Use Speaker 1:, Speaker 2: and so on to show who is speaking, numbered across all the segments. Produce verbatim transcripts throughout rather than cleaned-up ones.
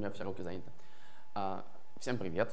Speaker 1: меня все руки заняты. А, всем привет.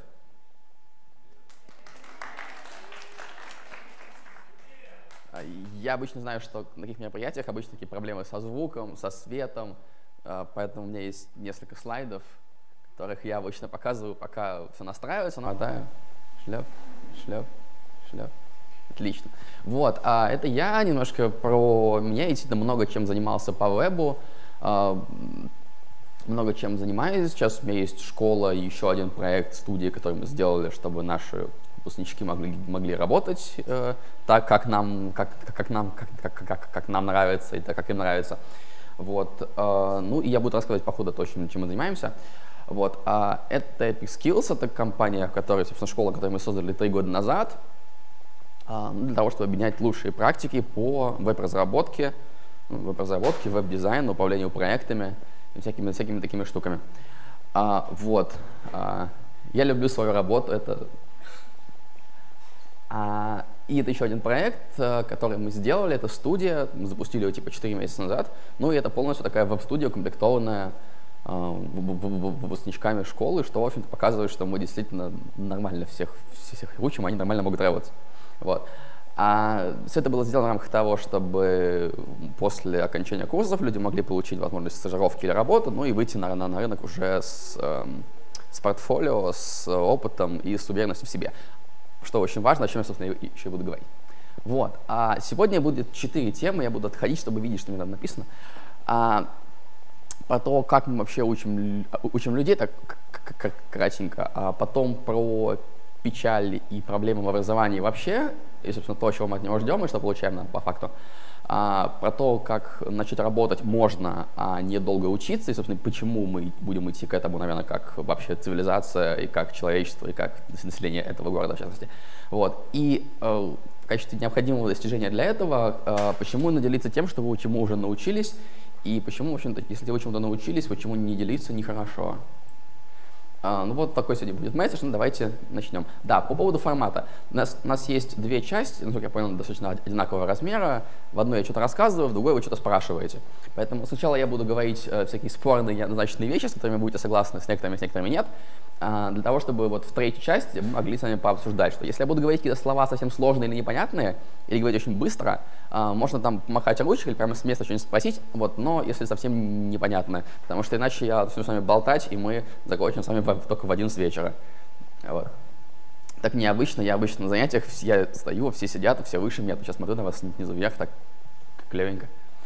Speaker 1: А, я обычно знаю, что на таких мероприятиях обычно такие проблемы со звуком, со светом, а, поэтому у меня есть несколько слайдов, которых я обычно показываю, пока все настраивается. Но да, шлеп, шлеп, шлеп. Отлично. Вот, а это я немножко про меня. Я действительно много чем занимался по вебу, а, много чем занимаюсь. Сейчас у меня есть школа и еще один проект студии, который мы сделали, чтобы наши выпускники могли, могли работать э, так, как нам, как, как, нам, как, как, как, как нам нравится и так, как им нравится. Вот, э, ну и я буду рассказывать по ходу то, чем мы занимаемся. Вот, а это Epic Skills, это компания, которая, собственно, школа, которую мы создали три года назад, э, для того, чтобы объединять лучшие практики по веб-разработке, веб-разработке, веб-дизайну, управлению проектами и всякими, всякими такими штуками. А, вот, а, я люблю свою работу, это... А, и это еще один проект, который мы сделали, это студия, мы запустили ее типа четыре месяца назад, ну и это полностью такая веб-студия, укомплектованная э, выпускничками школы, что, в общем-то, показывает, что мы действительно нормально всех, всех учим, они нормально могут работать. Вот. А все это было сделано в рамках того, чтобы после окончания курсов люди могли получить возможность стажировки или работы, ну и выйти на, на, на рынок уже с, э, с портфолио, с опытом и с уверенностью в себе. Что очень важно, о чем я, собственно, еще буду говорить. Вот. А сегодня будет четыре темы, я буду отходить, чтобы видеть, что мне там написано. А, про то, как мы вообще учим, учим людей, так кратенько. А потом про печаль и проблемы в образовании вообще, и, собственно, то, чего мы от него ждем и что получаем по факту. А, про то, как начать работать можно, а не долго учиться, и, собственно, почему мы будем идти к этому, наверное, как вообще цивилизация, и как человечество, и как население этого города, в частности. Вот. И э, в качестве необходимого достижения для этого, э, почему не делиться тем, что вы чему уже научились, и почему, в общем-то, если вы чему-то научились, почему не делиться нехорошо. Uh, ну вот такой сегодня будет месседж, ну давайте начнем. Да, по поводу формата. У нас, у нас есть две части, насколько я понял, достаточно одинакового размера. В одной я что-то рассказываю, в другой вы что-то спрашиваете. Поэтому сначала я буду говорить э, всякие спорные неоднозначные вещи, с которыми будете согласны, с некоторыми, с некоторыми нет. Uh, для того, чтобы вот в третьей части мы могли с вами пообсуждать, что если я буду говорить какие-то слова совсем сложные или непонятные, или говорить очень быстро, uh, можно там махать ручкой или прямо с места что-нибудь спросить, вот, но если совсем непонятно, потому что иначе я начну с вами болтать, и мы закончим с вами в, только в одиннадцать вечера. Вот. Так необычно, я обычно на занятиях, я стою, все сидят, все выше меня, сейчас смотрю на вас снизу вверх, так клевенько.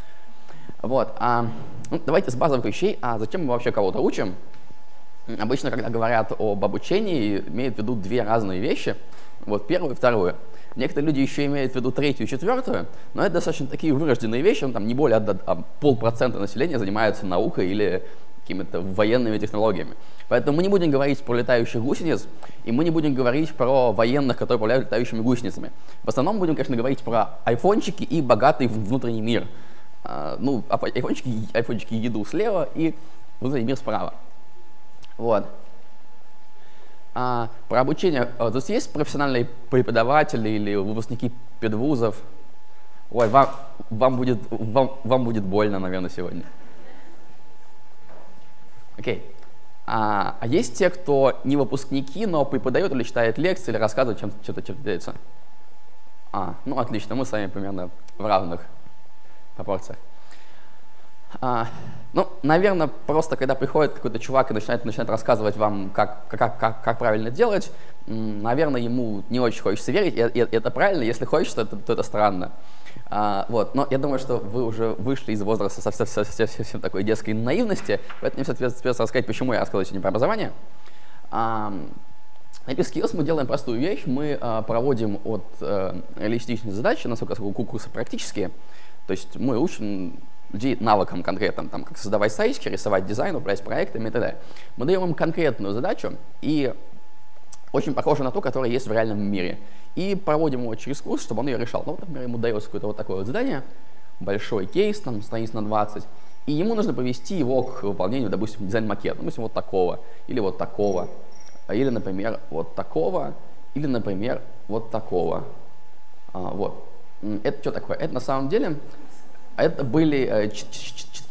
Speaker 1: Вот, а, ну, давайте с базовых вещей, а зачем мы вообще кого-то учим? Обычно, когда говорят об обучении, имеют в виду две разные вещи. Вот первую и вторую. Некоторые люди еще имеют в виду третью и четвертую, но это достаточно такие вырожденные вещи. Ну, там не более а, полпроцента населения занимаются наукой или какими-то военными технологиями. Поэтому мы не будем говорить про летающих гусениц, и мы не будем говорить про военных, которые управляют летающими гусеницами. В основном будем, конечно, говорить про айфончики и богатый внутренний мир. А, ну, айфончики, айфончики еду слева и внутренний мир справа. Вот. А, про обучение. А, здесь есть профессиональные преподаватели или выпускники педвузов? Ой, вам, вам, будет, вам, вам будет больно, наверное, сегодня. Окей. А, а есть те, кто не выпускники, но преподают или читает лекции, или рассказывает, чем что-то делится? А, ну отлично, мы с вами примерно в равных пропорциях. А, ну, наверное, просто когда приходит какой-то чувак и начинает, начинает рассказывать вам, как, как, как, как правильно делать, наверное, ему не очень хочется верить, и, и это правильно, если хочется, то, то это странно. А, вот. Но я думаю, что вы уже вышли из возраста совсем, совсем, совсем такой детской наивности, поэтому мне все-таки рассказать, почему я рассказываю сегодня про образование. А, на Epic Skills мы делаем простую вещь, мы а, проводим от а, реалистичной задачи, насколько курсы практические, то есть мы учим людей навыкам конкретным, там, как создавать сайтики, рисовать дизайн, управлять проектами и так далее. Мы даем им конкретную задачу, и очень похожую на ту, которая есть в реальном мире. И проводим его через курс, чтобы он ее решал. Ну, вот, например, ему дается какое-то вот такое вот задание, большой кейс, там, страниц на двадцать, и ему нужно повести его к выполнению, допустим, дизайн-макета, допустим, вот такого, или вот такого, или, например, вот такого, или, например, вот такого. А, вот. Это что такое? Это на самом деле... Это были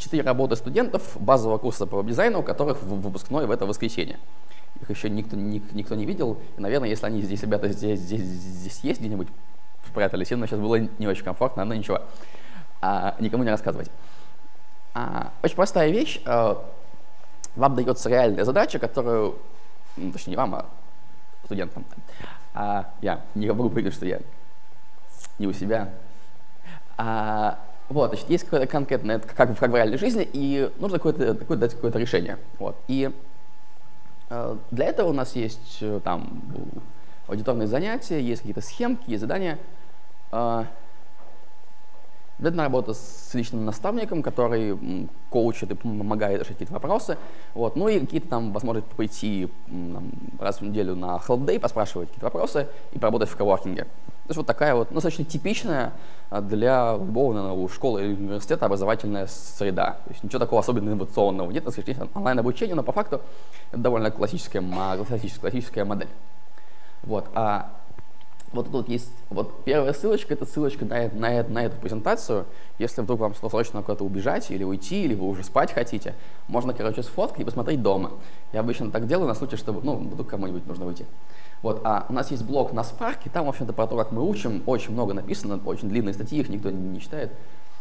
Speaker 1: четыре работы студентов базового курса по веб-дизайну, у которых выпускной в это воскресенье. Их еще никто, ник, никто не видел. И, наверное, если они здесь, ребята, здесь, здесь, здесь есть где-нибудь, спрятались, им сейчас было не очень комфортно, но ничего. А, никому не рассказывать. А, очень простая вещь. А, вам дается реальная задача, которую, ну, точнее, не вам, а студентам. А, я не могу прыгать, что я не у себя. А, вот, значит, есть какое-то конкретное, как, как в реальной жизни, и нужно какое-то, какое дать какое-то решение. Вот. И а, для этого у нас есть там аудиторные занятия, есть какие-то схемки, есть задания. А, Обязательно работа с личным наставником, который коучит и помогает решить какие-то вопросы. Вот. Ну и какие-то там возможность пойти там, раз в неделю на Help Day, поспрашивать какие-то вопросы и поработать в коворкинге. То есть вот такая вот, ну, достаточно типичная для любого, наверное, школы или университета образовательная среда. То есть ничего такого особенно инновационного нет, есть онлайн-обучение, но по факту это довольно классическая, классическая, классическая модель. Вот. А Вот тут есть вот первая ссылочка, это ссылочка на, на, на эту презентацию. Если вдруг вам срочно куда-то убежать или уйти, или вы уже спать хотите, можно, короче, сфоткать и посмотреть дома. Я обычно так делаю на случай, чтобы, ну, вдруг кому-нибудь нужно уйти. Вот, а у нас есть блог на Spark, там, в общем-то, про то, как мы учим, очень много написано, очень длинные статьи, их никто не, не читает.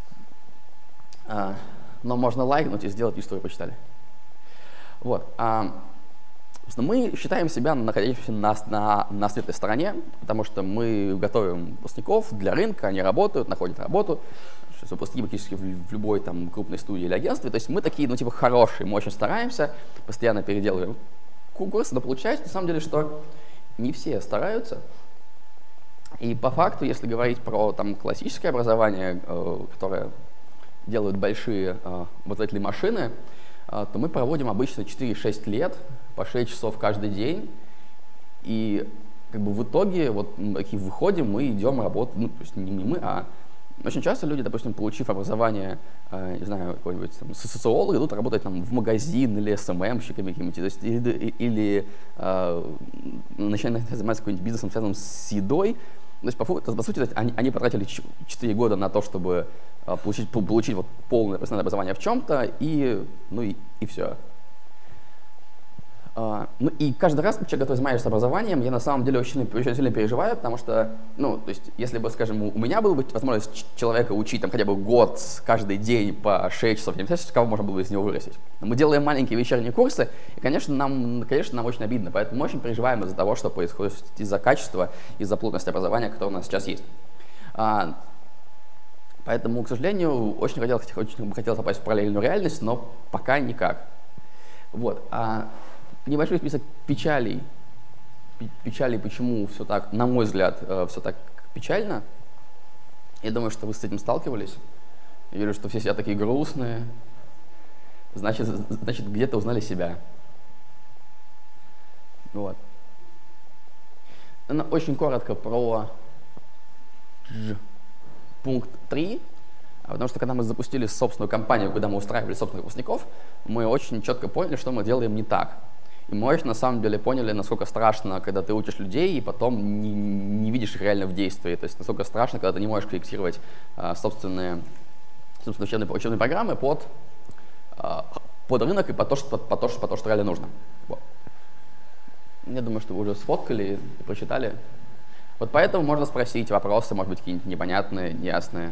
Speaker 1: А, но можно лайкнуть и сделать вид, что вы почитали. Вот. А, Мы считаем себя находящимися на, на, на светлой стороне, потому что мы готовим выпускников для рынка, они работают, находят работу, выпускники практически в, в любой там, крупной студии или агентстве. То есть мы такие, ну, типа, хорошие, мы очень стараемся, постоянно переделываем курсы, но получается, на самом деле, что не все стараются. И по факту, если говорить про там, классическое образование, э, которое делают большие э, образовательные машины, э, то мы проводим обычно четыре-шесть лет, по шесть часов каждый день, и как бы в итоге вот такие выходим, мы идем работать, ну, то есть не мы, а очень часто люди, допустим, получив образование, э, не знаю, какой-нибудь там, социолог, идут работать там, в магазин или эс эм эм-щиками какими-то, то есть, или, или э, начинают заниматься каким-нибудь бизнесом, связанным с едой. То есть, по, по сути, они, они потратили четыре года на то, чтобы э, получить, получить вот, полное профессиональное образование в чем-то, и, ну и, и все. Uh, ну и каждый раз, как человек, который занимается образованием, я на самом деле очень, очень сильно переживаю, потому что, ну, то есть, если бы, скажем, у меня была бы возможность человека учить там хотя бы год каждый день по шесть часов, я не представляю, кого можно было бы из него вырастить. Мы делаем маленькие вечерние курсы, и, конечно, нам, конечно, нам очень обидно, поэтому мы очень переживаем из-за того, что происходит из-за качества, из-за плотности образования, которое у нас сейчас есть. Uh, поэтому, к сожалению, очень хотел, очень хотел попасть в параллельную реальность, но пока никак. Вот. Uh, Небольшой список печалей, печалей, почему все так, на мой взгляд, все так печально. Я думаю, что вы с этим сталкивались. Я вижу, что все сидят такие грустные. Значит, значит где-то узнали себя. Вот. Очень коротко про пункт три. Потому что когда мы запустили собственную компанию, когда мы устраивали собственных выпускников, мы очень четко поняли, что мы делаем не так. И мы очень на самом деле поняли, насколько страшно, когда ты учишь людей, и потом не, не видишь их реально в действии. То есть насколько страшно, когда ты не можешь корректировать а, собственные, собственные учебные, учебные программы под, а, под рынок и под то, что, под, под то, что, под то, что реально нужно. Вот. Я думаю, что вы уже сфоткали и прочитали. Вот поэтому можно спросить вопросы, может быть, какие-нибудь непонятные, неясные.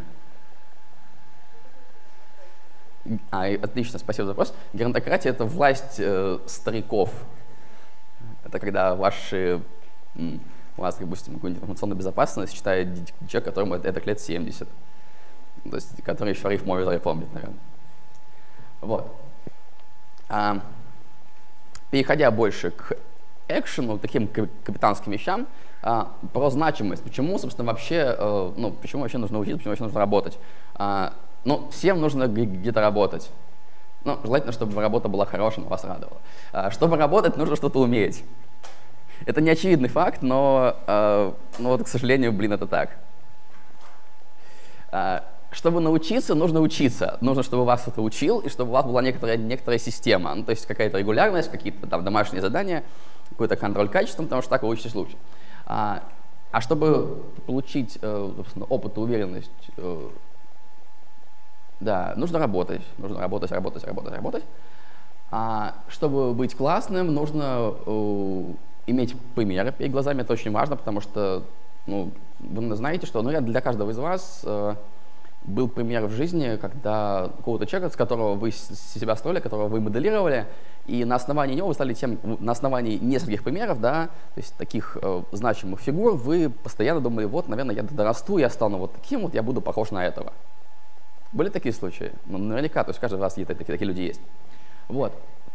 Speaker 1: А, отлично, спасибо за вопрос. Геронтократия — это власть э, стариков. Это когда ваши, у вас, допустим, какую-нибудь информационную безопасность считает человек, которому это лет семьдесят. То есть, который еще риф может помнит, наверное. Вот. А, переходя больше к экшену, таким капитанским вещам, а, про значимость. Почему, собственно, вообще, э, ну, почему вообще нужно учиться, почему вообще нужно работать? А, Ну, всем нужно где-то работать. Ну, желательно, чтобы работа была хорошая, но вас радовала. А, чтобы работать, нужно что-то уметь. Это не очевидный факт, но, а, но вот, к сожалению, блин, это так. А, чтобы научиться, нужно учиться. Нужно, чтобы вас кто-то учил, и чтобы у вас была некоторая, некоторая система. Ну, то есть какая-то регулярность, какие-то там домашние задания, какой-то контроль качества, потому что так вы учитесь лучше. А, а чтобы получить, собственно, опыт и уверенность Да, нужно работать, нужно работать, работать, работать, работать. А чтобы быть классным, нужно э, иметь примеры перед глазами, это очень важно, потому что ну, вы знаете, что ну, для каждого из вас э, был пример в жизни, когда какого-то человека, с которого вы себя строили, которого вы моделировали, и на основании него вы стали тем, на основании нескольких примеров, да, то есть таких э, значимых фигур, вы постоянно думали, вот, наверное, я дорасту, я стану вот таким, вот я буду похож на этого. Были такие случаи? Ну, наверняка, то есть каждый раз такие, такие люди есть. Вот.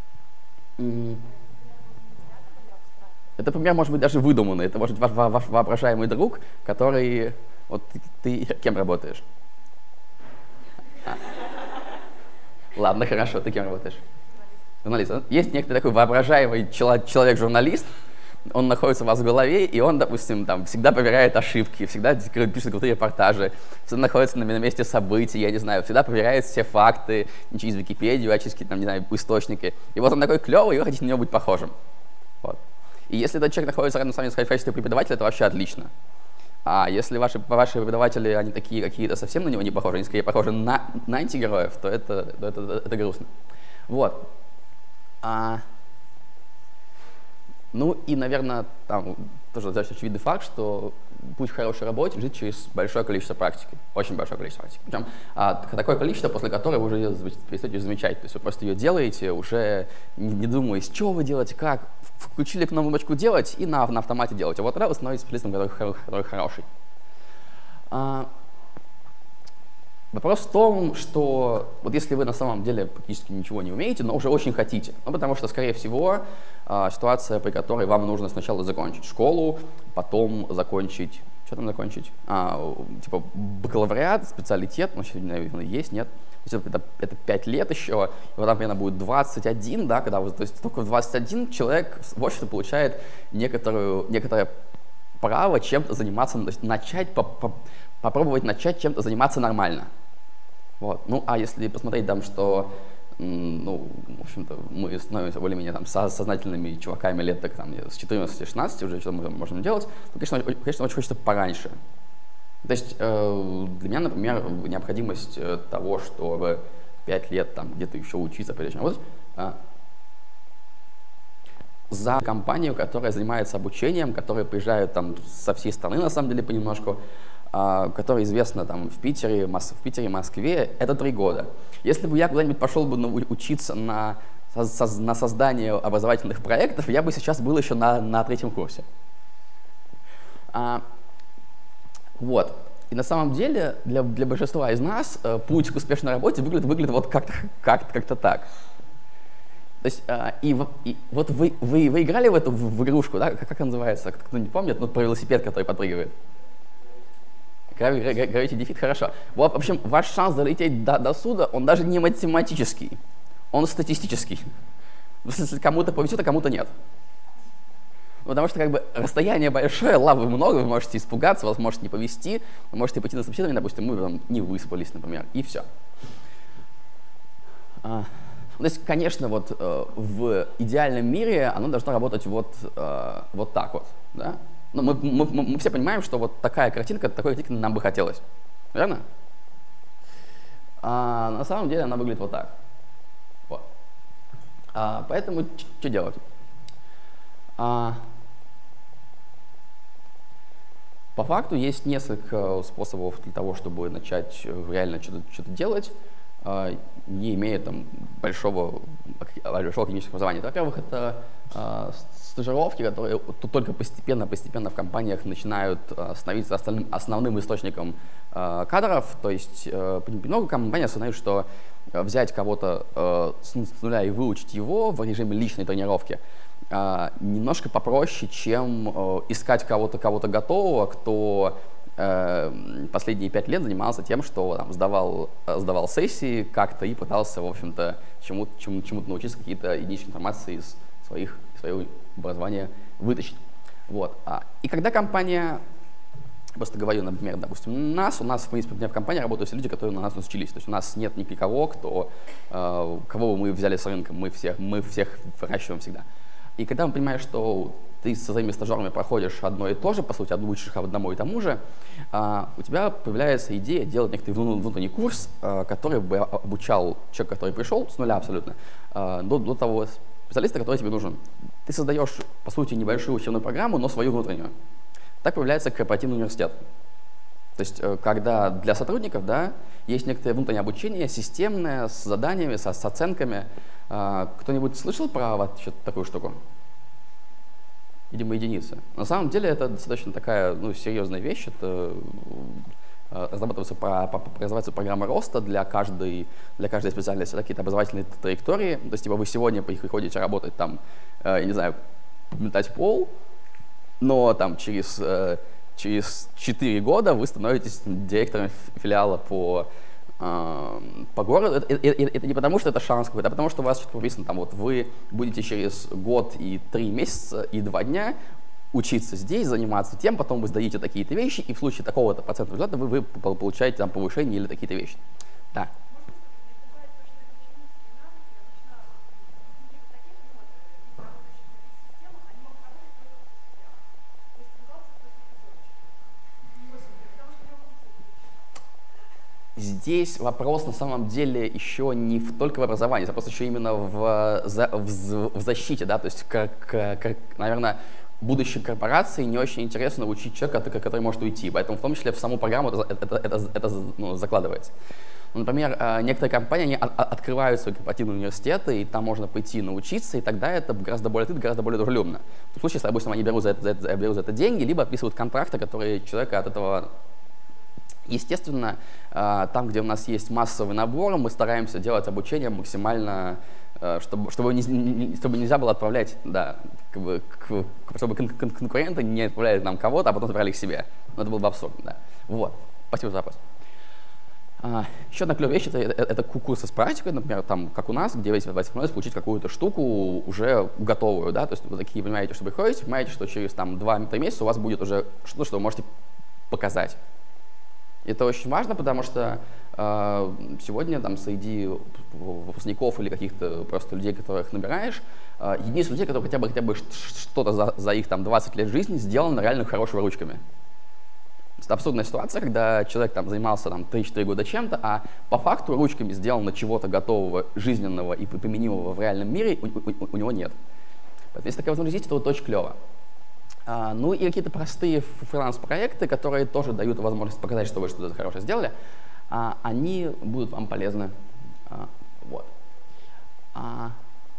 Speaker 1: Это пример может быть даже выдуманный. Это может быть ваш, ваш воображаемый друг, который... Вот ты, ты кем работаешь? А. Ладно, хорошо, ты кем работаешь? Журналист. Есть некоторый такой воображаемый человек-журналист, он находится у вас в голове, и он, допустим, там, всегда проверяет ошибки, всегда пишет крутые репортажи, всегда находится на месте событий, я не знаю, всегда проверяет все факты, не через Википедию, а через какие-то, не знаю, источники. И вот он такой клевый, и вы хотите на него быть похожим. Вот. И если этот человек находится рядом с вами в качестве преподавателя, это вообще отлично. А если ваши, ваши преподаватели, они такие какие-то совсем на него не похожи, они скорее похожи на, на антигероев, то это, то это, это, это грустно. Вот. А, ну и, наверное, там тоже достаточно очевидный факт, что путь к хорошей работе лежит через большое количество практики, очень большое количество практики. Причем а, такое количество, после которого вы уже ее перестаете замечать. То есть вы просто ее делаете, уже не, не думая, с чего вы делаете, как, включили кнопочку «делать» и на, на автомате делаете. Вот тогда вы становитесь специалистом, который, который хороший. А, Вопрос в том, что вот если вы на самом деле практически ничего не умеете, но уже очень хотите, ну, потому что, скорее всего, э, ситуация, при которой вам нужно сначала закончить школу, потом закончить, что там закончить, а, типа бакалавриат, специалитет, ну, сейчас, наверное, есть, нет, то есть это, это пять лет еще, и вот там примерно будет двадцать один, да, когда вы, то есть только в двадцать один человек в обществе получает некоторую, некоторое право чем-то заниматься, начать, по, по, попробовать начать чем-то заниматься нормально. Вот. Ну, а если посмотреть там, что, ну, в общем-то, мы становимся более-менее там сознательными чуваками лет так, там, с четырнадцати-шестнадцати уже, что мы можем делать, то, конечно, конечно, очень хочется пораньше. То есть э, для меня, например, необходимость того, чтобы пять лет там где-то еще учиться, прежде чем работать, э, за компанию, которая занимается обучением, которые приезжают там со всей страны, на самом деле, понемножку, которая известна там в Питере, в Питере, Москве, это три года. Если бы я куда-нибудь пошел бы учиться на, на создание образовательных проектов, я бы сейчас был еще на, на третьем курсе. А, вот. И на самом деле для, для большинства из нас э, путь к успешной работе выглядит, выглядит вот как-то как как так. То есть, э, и, и вот вы, вы, вы играли в эту в, в игрушку, да? Как, как она называется? Кто не помнит, ну, про велосипед, который подпрыгивает. Gravity Defeat, хорошо. Вот, в общем, ваш шанс долететь до, до суда, он даже не математический, он статистический. Если кому-то повезет, а кому-то нет. Потому что как бы расстояние большое, лавы много, вы можете испугаться, вас может не повезти, вы можете пойти на собеседование, допустим, мы там не выспались, например, и все. А, то есть, конечно, вот э, в идеальном мире оно должно работать вот, э, вот так вот, да? Но мы, мы, мы все понимаем, что вот такая картинка, такой картинки нам бы хотелось. Верно? А на самом деле она выглядит вот так. Вот. А, поэтому что делать? А, по факту есть несколько способов для того, чтобы начать реально что-то, что-то делать, а, не имея там большого, большого клинического образования. Во-первых, это а, стажировки, которые только постепенно-постепенно в компаниях начинают uh, становиться основным, основным источником uh, кадров. То есть uh, много компаний осознают, что uh, взять кого-то uh, с, с нуля и выучить его в режиме личной тренировки uh, немножко попроще, чем uh, искать кого-то кого-то готового, кто uh, последние пять лет занимался тем, что там, сдавал, uh, сдавал сессии как-то и пытался, в общем-то, чему-то, чему, чему-то научиться, какие-то единичные информации из своих, своего образование вытащить. Вот. И когда компания, просто говорю, например, допустим, нас, у нас, в принципе, в компании работают все люди, которые на нас учились. То есть у нас нет никого, кто, кого мы взяли с рынка, мы всех, мы всех выращиваем всегда. И когда мы понимаем, что ты со своими стажерами проходишь одно и то же, по сути, учишь их одному и тому же, а, у тебя появляется идея делать некоторый внутренний курс, а, который бы обучал человека, который пришел с нуля абсолютно, а, до, до того специалиста, который тебе нужен. Ты создаешь, по сути, небольшую учебную программу, но свою внутреннюю. Так появляется корпоративный университет. То есть, когда для сотрудников, да, есть некоторое внутреннее обучение, системное, с заданиями, со, с оценками. Кто-нибудь слышал про вот такую штуку? Видимо, единицы. На самом деле это достаточно такая, ну, серьезная вещь. Это разрабатываются, разрабатываются программы роста для каждой, для каждой специальности, какие-то образовательные траектории. То есть, типа, вы сегодня приходите работать там, я не знаю, метать пол, но там через... Через четыре года вы становитесь директором филиала по, э, по городу. Это, это, это не потому, что это шанс какой-то, а потому что у вас что-то прописано, там, вот, вы будете через год и три месяца и два дня учиться здесь, заниматься тем, потом вы сдаете такие-то вещи, и в случае такого-то процентного результата вы, вы получаете там, повышение или такие-то вещи. Да. Здесь вопрос на самом деле еще не в, только в образовании, вопрос еще именно в, в, в защите, да, то есть, как, как, наверное, будущей корпорации не очень интересно учить человека, который может уйти, поэтому в том числе в саму программу это, это, это, это ну, закладывается. Например, некоторые компании они открывают свои корпоративные университеты, и там можно пойти научиться, и тогда это гораздо более открыто, гораздо более дружелюбно. В случае, если, допустим, они берут за это, за это, берут за это деньги, либо подписывают контракты, которые человека от этого... Естественно, там, где у нас есть массовый набор, мы стараемся делать обучение максимально, чтобы, чтобы, не, чтобы нельзя было отправлять, да, как бы, к, чтобы кон кон конкуренты не отправляли нам кого-то, а потом забрали к себе. Но это было бы абсурдно, да. Вот. Спасибо за вопрос. А, еще одна клевая вещь это, это, это курсы с практикой, например, там, как у нас, где вы возможность получить какую-то штуку уже готовую, да, то есть вы такие понимаете, что вы ходите, понимаете, что через там два-три месяца у вас будет уже что-то, что вы можете показать. Это очень важно, потому что э, сегодня там среди выпускников или каких-то просто людей, которых набираешь, э, единицы людей, которые хотя бы, хотя бы что-то за, за их там двадцать лет жизни сделано реально хорошими ручками. Это абсурдная ситуация, когда человек там занимался там три-четыре года чем-то, а по факту ручками сделано чего-то готового, жизненного и применимого в реальном мире у, у, у него нет. Поэтому если такая возможность есть, то это очень клево. А, ну и какие-то простые фриланс-проекты, которые тоже дают возможность показать, что вы что-то хорошее сделали, а, они будут вам полезны. А, вот. А,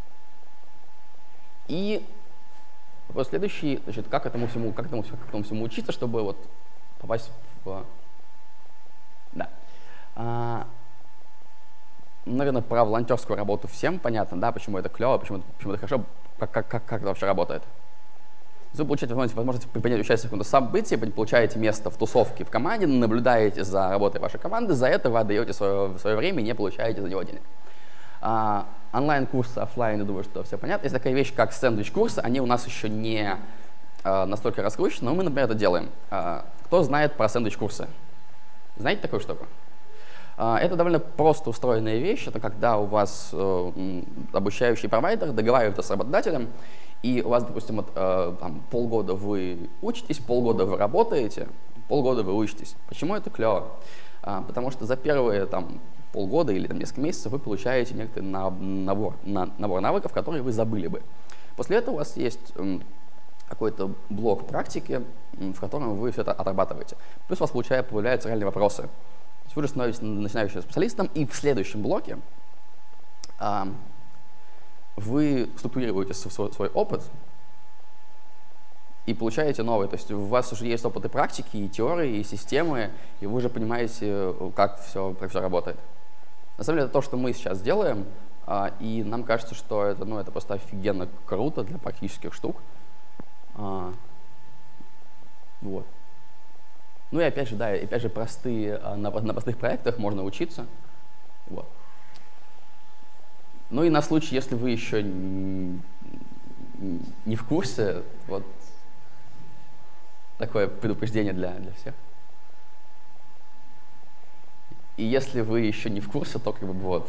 Speaker 1: и вопрос следующий, значит, как этому всему, как этому, как этому всему учиться, чтобы вот попасть в... Да. А, наверное, про волонтерскую работу всем понятно, да, почему это клево, почему, почему это хорошо, как, как, как, как это вообще работает. Вы получаете возможность, возможность принять участие в каком-то событии, получаете место в тусовке в команде, наблюдаете за работой вашей команды, за это вы отдаете свое, свое время и не получаете за него денег. А, онлайн-курсы, офлайн, я думаю, что все понятно. Есть такая вещь, как сэндвич-курсы, они у нас еще не а, настолько раскручены, но мы, например, это делаем. А, кто знает про сэндвич-курсы? Знаете такую штуку? А, это довольно просто устроенная вещь. Это когда у вас э, обучающий провайдер договаривается с работодателем, и у вас, допустим, вот, э, там, полгода вы учитесь, полгода вы работаете, полгода вы учитесь. Почему это клево? А, потому что за первые там, полгода или там, несколько месяцев вы получаете некоторый набор, на, набор навыков, которые вы забыли бы. После этого у вас есть м, какой-то блок практики, м, в котором вы все это отрабатываете. Плюс у вас получается, появляются реальные вопросы. То есть вы же становитесь начинающим специалистом, и в следующем блоке а, вы структурируете свой, свой опыт и получаете новый. То есть у вас уже есть опыт и практики, и теории, и системы, и вы уже понимаете, как все, как все работает. На самом деле это то, что мы сейчас делаем, и нам кажется, что это, ну, это просто офигенно круто для практических штук. Вот. Ну и опять же, да, опять же, простые, на, на простых проектах можно учиться. Вот. Ну и на случай, если вы еще не в курсе, вот такое предупреждение для, для всех. И если вы еще не в курсе, то как бы вот.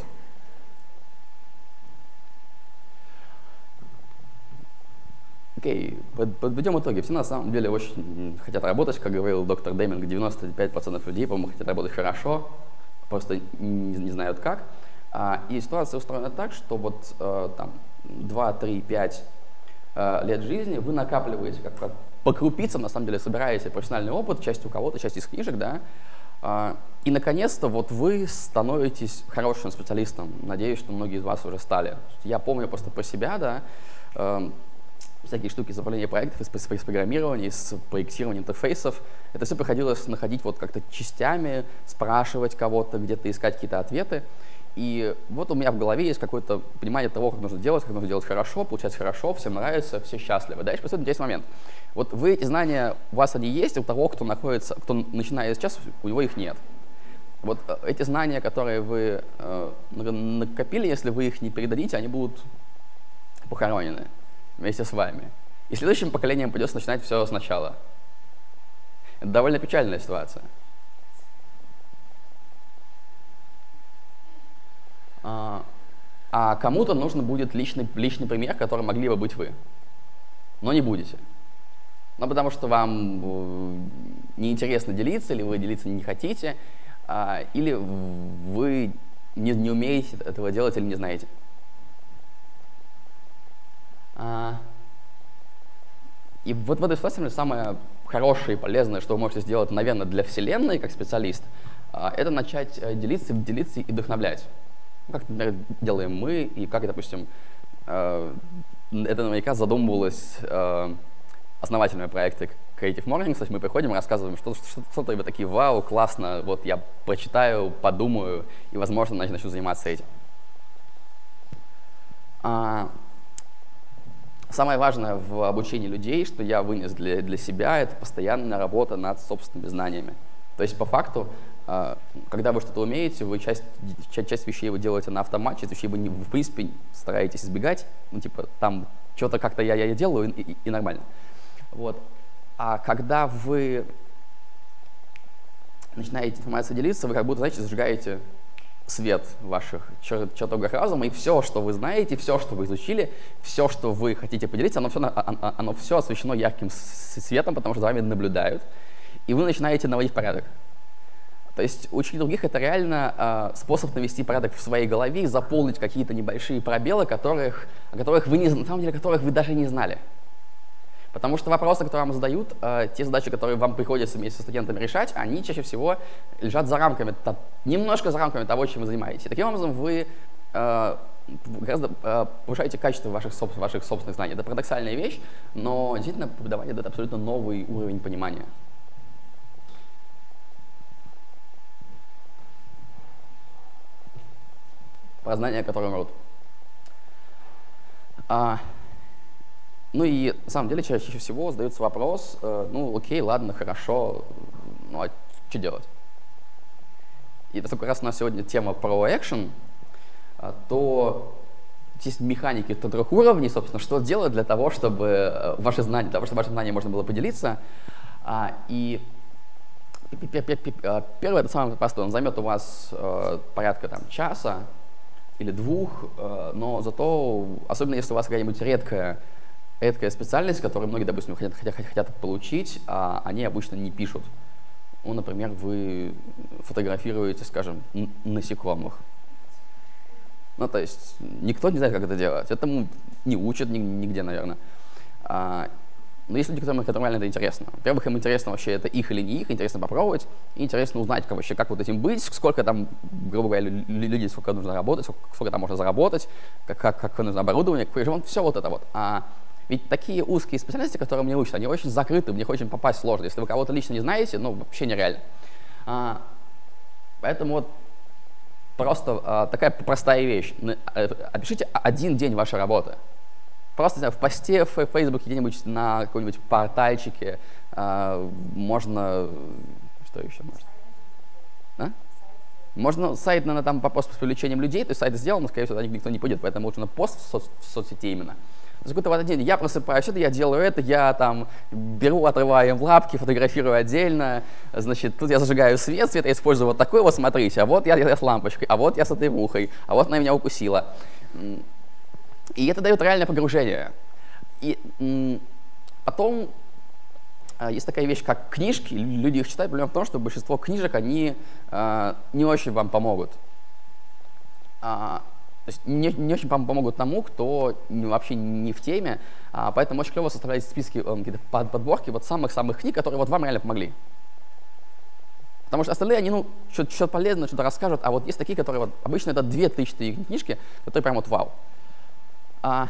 Speaker 1: Окей, под, подведем итоги. Все на самом деле очень хотят работать, как говорил доктор Деминг, девяносто пять процентов людей, по-моему, хотят работать хорошо, просто не, не знают как. А, и ситуация устроена так, что вот а, там два, три, пять а, лет жизни вы накапливаете, как по крупицам, на самом деле, собираете профессиональный опыт, часть у кого-то, часть из книжек, да, а, и, наконец-то, вот вы становитесь хорошим специалистом. Надеюсь, что многие из вас уже стали. Я помню просто про себя, да, а, всякие штуки с управлением проектов, из, из, из программирования, из проектирования интерфейсов. Это все приходилось находить вот как-то частями, спрашивать кого-то, где-то искать какие-то ответы. И вот у меня в голове есть какое-то понимание того, как нужно делать, как нужно делать хорошо, получать хорошо, всем нравится, все счастливы. Дальше происходит интересный момент. Вот вы эти знания, у вас они есть, у того, кто находится, кто начинает сейчас, у него их нет. Вот эти знания, которые вы э, накопили, если вы их не передадите, они будут похоронены вместе с вами. И следующим поколением придется начинать все сначала. Это довольно печальная ситуация. А, а кому-то нужно будет личный, личный пример, которым могли бы быть вы. Но не будете. Ну, потому что вам неинтересно делиться, или вы делиться не хотите, а, или вы не, не умеете этого делать или не знаете. А, и вот в этой ситуации самое хорошее и полезное, что вы можете сделать, наверное, для Вселенной, как специалист, а, это начать делиться, делиться и вдохновлять. Как, например, делаем мы, и как, допустим, э, это наверняка задумывалось э, основателями проекта Creative Mornings. То есть мы приходим и рассказываем что-то, что-то, и вы такие: вау, классно, вот я прочитаю, подумаю, и, возможно, начну заниматься этим. А, самое важное в обучении людей, что я вынес для, для себя, это постоянная работа над собственными знаниями. То есть, по факту, когда вы что-то умеете, вы часть, часть вещей вы делаете на автомате, часть вещей вы, не, в принципе, стараетесь избегать. Ну, типа, там что-то как-то я, я делаю, и, и, и нормально. Вот. А когда вы начинаете информацией делиться, вы как будто, знаете, зажигаете свет в ваших чертогах разума, и все, что вы знаете, все, что вы изучили, все, что вы хотите поделиться, оно все, оно, оно все освещено ярким светом, потому что за вами наблюдают, и вы начинаете наводить порядок. То есть учить других — это реально э, способ навести порядок в своей голове и заполнить какие-то небольшие пробелы, которых, о которых вы не, на самом деле, которых вы даже не знали. Потому что вопросы, которые вам задают, э, те задачи, которые вам приходится вместе со студентами решать, они чаще всего лежат за рамками, та, немножко за рамками того, чем вы занимаетесь. И таким образом вы э, гораздо э, повышаете качество ваших, соб, ваших собственных знаний. Это парадоксальная вещь, но действительно преподавание дает абсолютно новый уровень понимания. Про знания, которые умрут. А, ну и на самом деле чаще всего задается вопрос, э, ну окей, ладно, хорошо, ну а что делать? И поскольку раз у нас сегодня тема про экшен, то есть механики трех уровней, собственно, что делать для того, чтобы ваши знания, для того, чтобы ваши знания можно было поделиться. А, и первое, это самое простое, он займет у вас э, порядка там, часа или двух, э, но зато, особенно если у вас какая-нибудь редкая, редкая специальность, которую многие, допустим, хотят, хотят, хотят получить, а они обычно не пишут. Ну, например, вы фотографируете, скажем, насекомых. Ну, то есть никто не знает, как это делать. Этому не учат нигде, наверное. А, но есть люди, которым, которым реально это интересно. Во-первых, им интересно вообще, это их или не их, интересно попробовать, и интересно узнать, как, вообще, как вот этим быть, сколько там, грубо говоря, людей, сколько нужно работать, сколько, сколько там можно заработать, как, как, как нужно оборудование, какой ремонт, все вот это вот. А ведь такие узкие специальности, которые мне учат, они очень закрыты, в них очень попасть сложно. Если вы кого-то лично не знаете, ну, вообще нереально. А, поэтому вот просто а, такая простая вещь. Опишите один день вашей работы. Просто, не знаю, в посте в Фейсбуке, где-нибудь на каком-нибудь портальчике а, можно... Что еще можно? А? Можно сайт, наверное, там по посту с привлечением людей, то есть сайт сделан, но, скорее всего, туда никто не пойдет, поэтому лучше на пост в, соц в соцсети именно. То есть, в этот день я просыпаюсь, это я делаю это, я там беру, отрываю им лапки, фотографирую отдельно, значит, тут я зажигаю свет, свет я использую вот такой, вот смотрите, а вот я, я с лампочкой, а вот я с этой мухой, а вот она меня укусила. И это дает реальное погружение. И Потом э, есть такая вещь, как книжки. Люди их читают. Проблема в том, что большинство книжек, они э, не очень вам помогут. А, то есть не, не очень помогут тому, кто вообще не в теме. А, поэтому очень клево составлять списки, э, какие-то подборки вот самых-самых книг, которые вот вам реально помогли. Потому что остальные, они, ну, что-то, что-то полезное, что-то расскажут, а вот есть такие, которые, вот, обычно это две-три книжки, которые прям вот вау. А,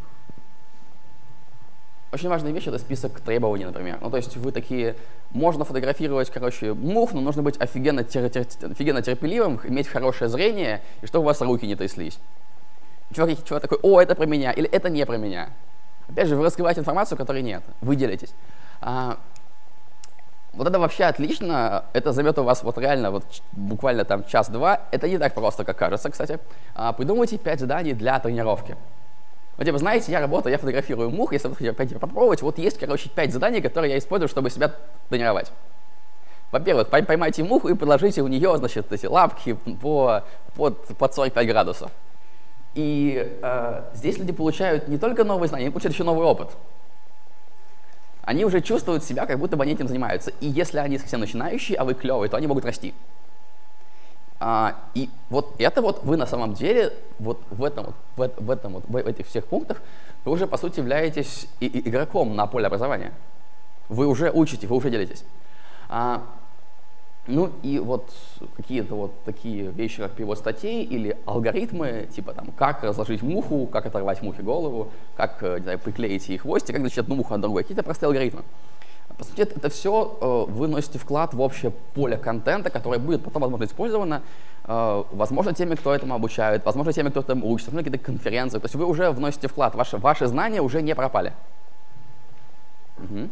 Speaker 1: очень важная вещь — это список требований, например. Ну, то есть вы такие, можно фотографировать, короче, мух, но нужно быть офигенно, тер тер офигенно терпеливым, иметь хорошее зрение, и чтобы у вас руки не тряслись. Чувак, чувак такой, о, это про меня, или это не про меня. Опять же, вы раскрываете информацию, которой нет, вы делитесь. А, Вот это вообще отлично, это займет у вас вот реально вот буквально там час-два. Это не так просто, как кажется, кстати. А, придумайте пять заданий для тренировки. Вот типа, знаете, я работаю, я фотографирую мух, если вы хотите попробовать, вот есть, короче, пять заданий, которые я использую, чтобы себя тренировать. Во-первых, поймайте муху и подложите у нее, значит, эти лапки по, под, под сорок пять градусов. И э, здесь люди получают не только новые знания, они получают еще новый опыт. Они уже чувствуют себя, как будто бы они этим занимаются. И если они совсем начинающие, а вы клевые, то они могут расти. А, и вот это вот вы на самом деле, вот в этом, вот, в, в, этом вот, в этих всех пунктах, вы уже, по сути, являетесь и, и игроком на поле образования. Вы уже учите, вы уже делитесь. А, ну и вот какие-то вот такие вещи, как перевод статей или алгоритмы, типа там, как разложить муху, как оторвать мухе голову, как, не знаю, приклеить ей хвостик, как защитить одну муху от другой, какие-то простые алгоритмы. По сути, это все э, вы носите вклад в общее поле контента, которое будет потом, возможно, использовано, э, возможно, теми, кто этому обучает, возможно, теми, кто этому учится, возможно, какие-то конференции. То есть вы уже вносите вклад, ваши, ваши знания уже не пропали. Угу.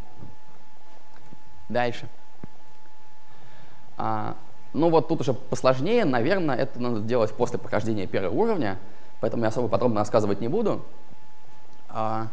Speaker 1: Дальше. А, ну вот тут уже посложнее, наверное, это надо делать после прохождения первого уровня, поэтому я особо подробно рассказывать не буду. А,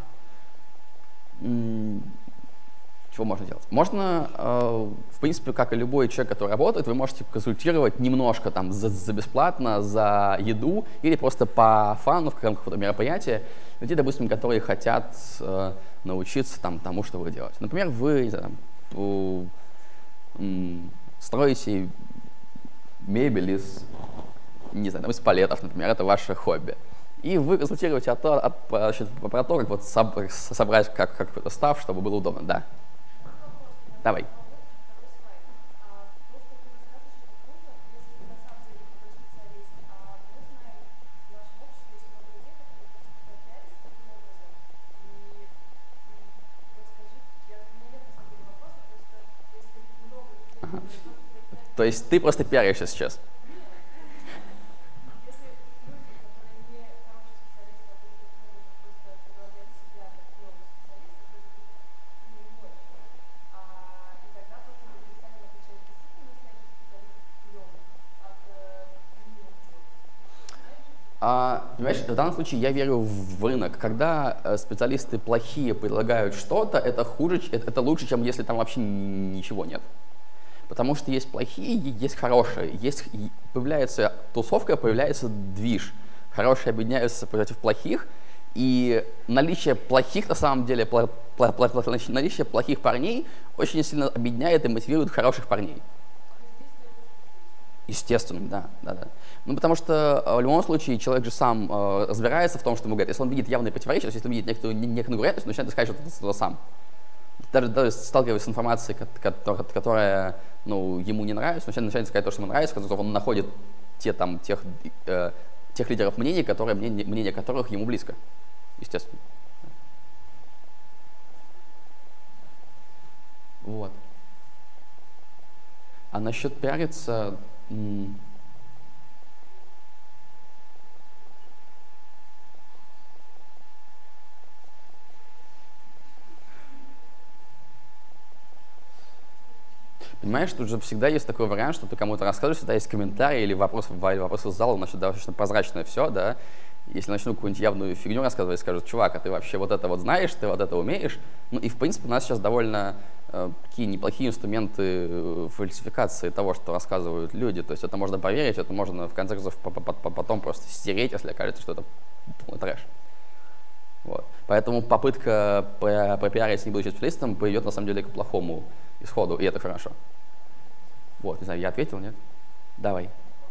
Speaker 1: чего можно делать? Можно, э, в принципе, как и любой человек, который работает, вы можете консультировать немножко там за, за бесплатно, за еду или просто по фану в каком-то мероприятии людей, допустим, которые хотят э, научиться там, тому, что вы делаете. Например, вы там, у, м, строите мебель из, не знаю, из палетов, например, это ваше хобби. И вы консультируете от, от, от, про то, как вот собрать как, как став, чтобы было удобно. Да. Давай. Ага. То есть ты просто пиаришься сейчас. А, понимаешь, в данном случае я верю в рынок. Когда э, специалисты плохие предлагают что-то, это хуже, это, это лучше, чем если там вообще ничего нет. Потому что есть плохие, есть хорошие. Есть, появляется тусовка, появляется движ. Хорошие объединяются против плохих, и наличие плохих, на самом деле, пла, пла, пла, пла, наличие плохих парней очень сильно объединяет и мотивирует хороших парней. Естественно, да, да, да. Ну, потому что э, в любом случае человек же сам э, разбирается в том, что ему говорят. Если он видит явные противоречия, если он видит некоторую неконгруентность, он начинает искать что-то, что-то сам. Даже, даже сталкиваясь с информацией, которая, которая ну, ему не нравится, он начинает искать то, что ему нравится, когда он находит те, там, тех, э, тех лидеров мнений, которые, мнение, мнение которых ему близко. Естественно. Вот. А насчет пиариться... Понимаешь, тут же всегда есть такой вариант, что ты кому-то рассказываешь, всегда есть комментарии или вопросы, вопросы из зала, значит, достаточно прозрачное все, да. Если начну какую-нибудь явную фигню рассказывать, скажут, чувак, а ты вообще вот это вот знаешь, ты вот это умеешь. Ну и, в принципе, у нас сейчас довольно э, такие неплохие инструменты фальсификации того, что рассказывают люди. То есть это можно проверить, это можно, в конце концов, потом просто стереть, если окажется, что это полный трэш. Вот. Поэтому попытка пропиариться, не будучи специалистом, приведет на самом деле к плохому исходу, и это хорошо. Вот, не знаю, я ответил, нет? Давай.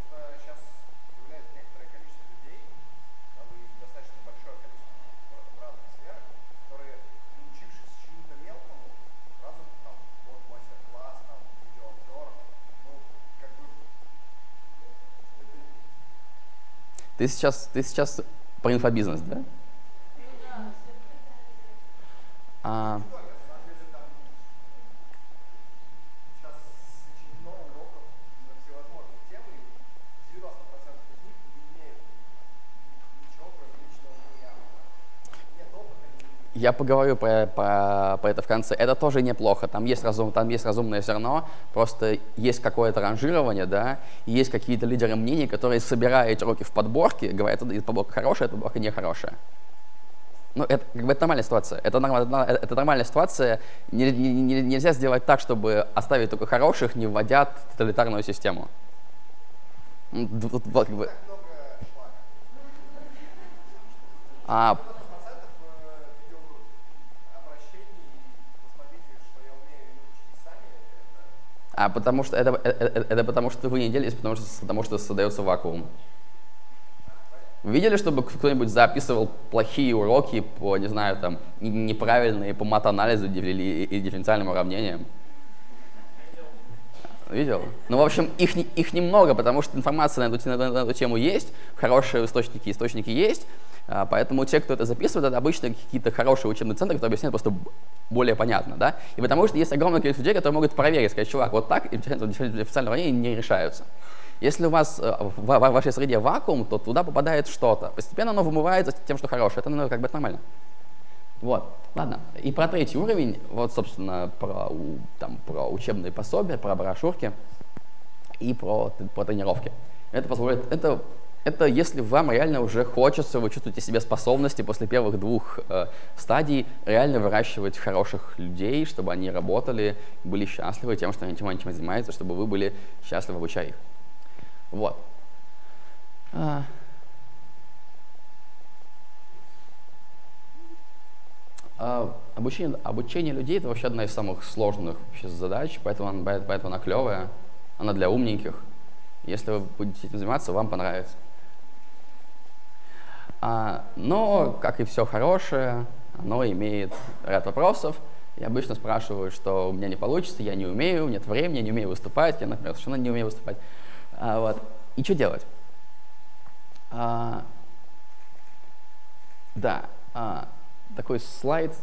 Speaker 1: Ты сейчас, ты сейчас про инфобизнес, да? А, я поговорю про, про, про это в конце. Это тоже неплохо. Там есть, разум, там есть разумное зерно, просто есть какое-то ранжирование, да, и есть какие-то лидеры мнений, которые, собирая эти руки в подборке, говорят, эта подборка хорошая, эта подборка нехорошая. Ну, это, как бы, это нормальная ситуация. Это, норм, это нормальная ситуация. Не, не, не, нельзя сделать так, чтобы оставить только хороших, не вводя тоталитарную систему. Вот, вот, как бы. А, а потому что это, это, это потому что вы не делитесь, потому что, потому что создается вакуум. Вы видели, чтобы кто-нибудь записывал плохие уроки по, не знаю, там, неправильные по мат-анализу или, или дифференциальным уравнениям? Видел? Ну, в общем, их, их немного, потому что информация на эту, на, на эту тему есть, хорошие источники, источники есть, а, поэтому те, кто это записывает, это обычно какие-то хорошие учебные центры, которые объясняют просто более понятно, да? И потому что есть огромное количество людей, которые могут проверить, сказать, чувак, вот так дифференциальные уравнения не решаются. Если у вас в вашей среде вакуум, то туда попадает что-то. Постепенно оно вымывается тем, что хорошее. Это, ну, как бы это нормально. Вот, ладно. И про третий уровень, вот, собственно, про, там, про учебные пособия, про брошюрки и про, про тренировки. Это позволит, это, это если вам реально уже хочется, вы чувствуете в себе способности после первых двух э, стадий реально выращивать хороших людей, чтобы они работали, были счастливы тем, что они чем, чем занимаются, чтобы вы были счастливы, обучая их. Вот. А. А, обучение, обучение людей — это вообще одна из самых сложных вообще задач, поэтому она, поэтому она клевая, она для умненьких. Если вы будете этим заниматься, вам понравится. А, но, как и все хорошее, оно имеет ряд вопросов. Я обычно спрашиваю, что у меня не получится, я не умею, нет времени, я не умею выступать, я, например, совершенно не умею выступать. А, вот. И что делать? А, да, а, такой слайд,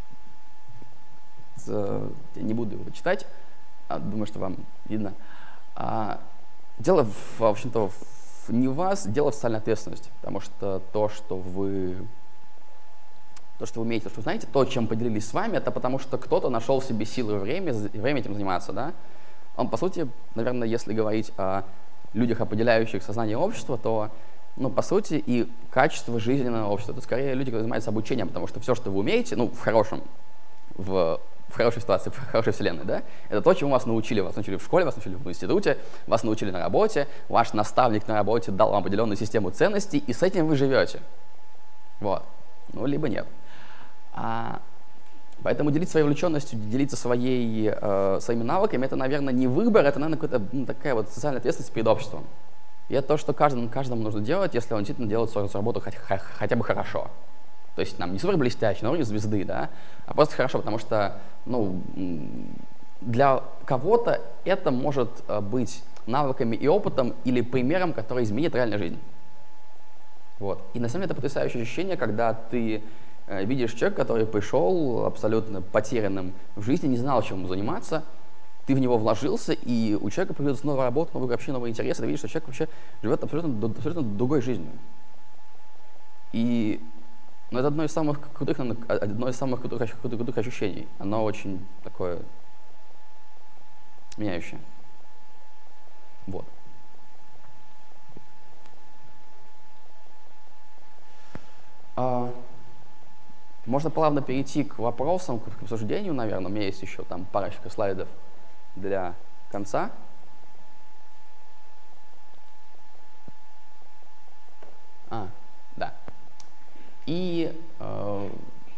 Speaker 1: я не буду его читать, а, думаю, что вам видно. А, дело, в, в общем-то, в, не в вас, дело в социальной ответственности, потому что то, что вы, то, что вы умеете, то, что вы знаете, то, чем поделились с вами, это потому что кто-то нашел в себе силы и время, время этим заниматься, да? Он, по сути, наверное, если говорить о людях, определяющих сознание общества, то, ну, по сути, и качество жизненного общества, это скорее люди, которые занимаются обучением, потому что все, что вы умеете, ну, в хорошем, в, в хорошей ситуации, в хорошей вселенной, да, это то, чему вас научили. Вас научили в школе, вас научили в институте, вас научили на работе, ваш наставник на работе дал вам определенную систему ценностей, и с этим вы живете. Вот. Ну, либо нет. А, поэтому делиться своей увлеченностью, делиться своей, э, своими навыками, это, наверное, не выбор, это, наверное, какая-то, ну, такая вот социальная ответственность перед обществом. И это то, что каждому, каждому нужно делать, если он действительно делает свою работу хоть, хотя бы хорошо. То есть нам не супер блестяще, на уровне звезды, да, а просто хорошо, потому что, ну, для кого-то это может быть навыками и опытом или примером, который изменит реальную жизнь. Вот. И на самом деле это потрясающее ощущение, когда ты э, видишь человека, который пришел абсолютно потерянным в жизни, не знал, чем ему заниматься, ты в него вложился, и у человека появилась новая работа, новые общения, новые интересы, ты видишь, что человек вообще живет абсолютно, абсолютно другой жизнью. И ну, это одно из самых крутых, одно из самых крутых, крутых, крутых ощущений. Оно очень такое меняющее. Вот. А, можно плавно перейти к вопросам, к обсуждению, наверное. У меня есть еще там парочка слайдов для конца. А, да. И э,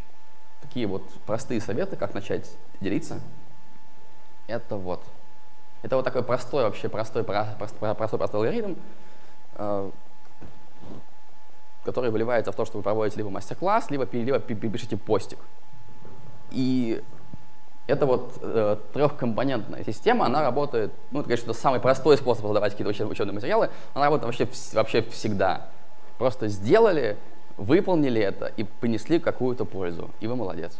Speaker 1: такие вот простые советы, как начать делиться. Это вот. Это вот такой простой вообще, простой, простой, простой, простой алгоритм, э, который выливается в то, что вы проводите либо мастер-класс, либо, либо пишете постик. И это вот э, трехкомпонентная система, она работает, ну, это, конечно, самый простой способ создавать какие-то учебные, учебные материалы, она работает вообще, вообще всегда. Просто сделали, выполнили это и принесли какую-то пользу, и вы молодец.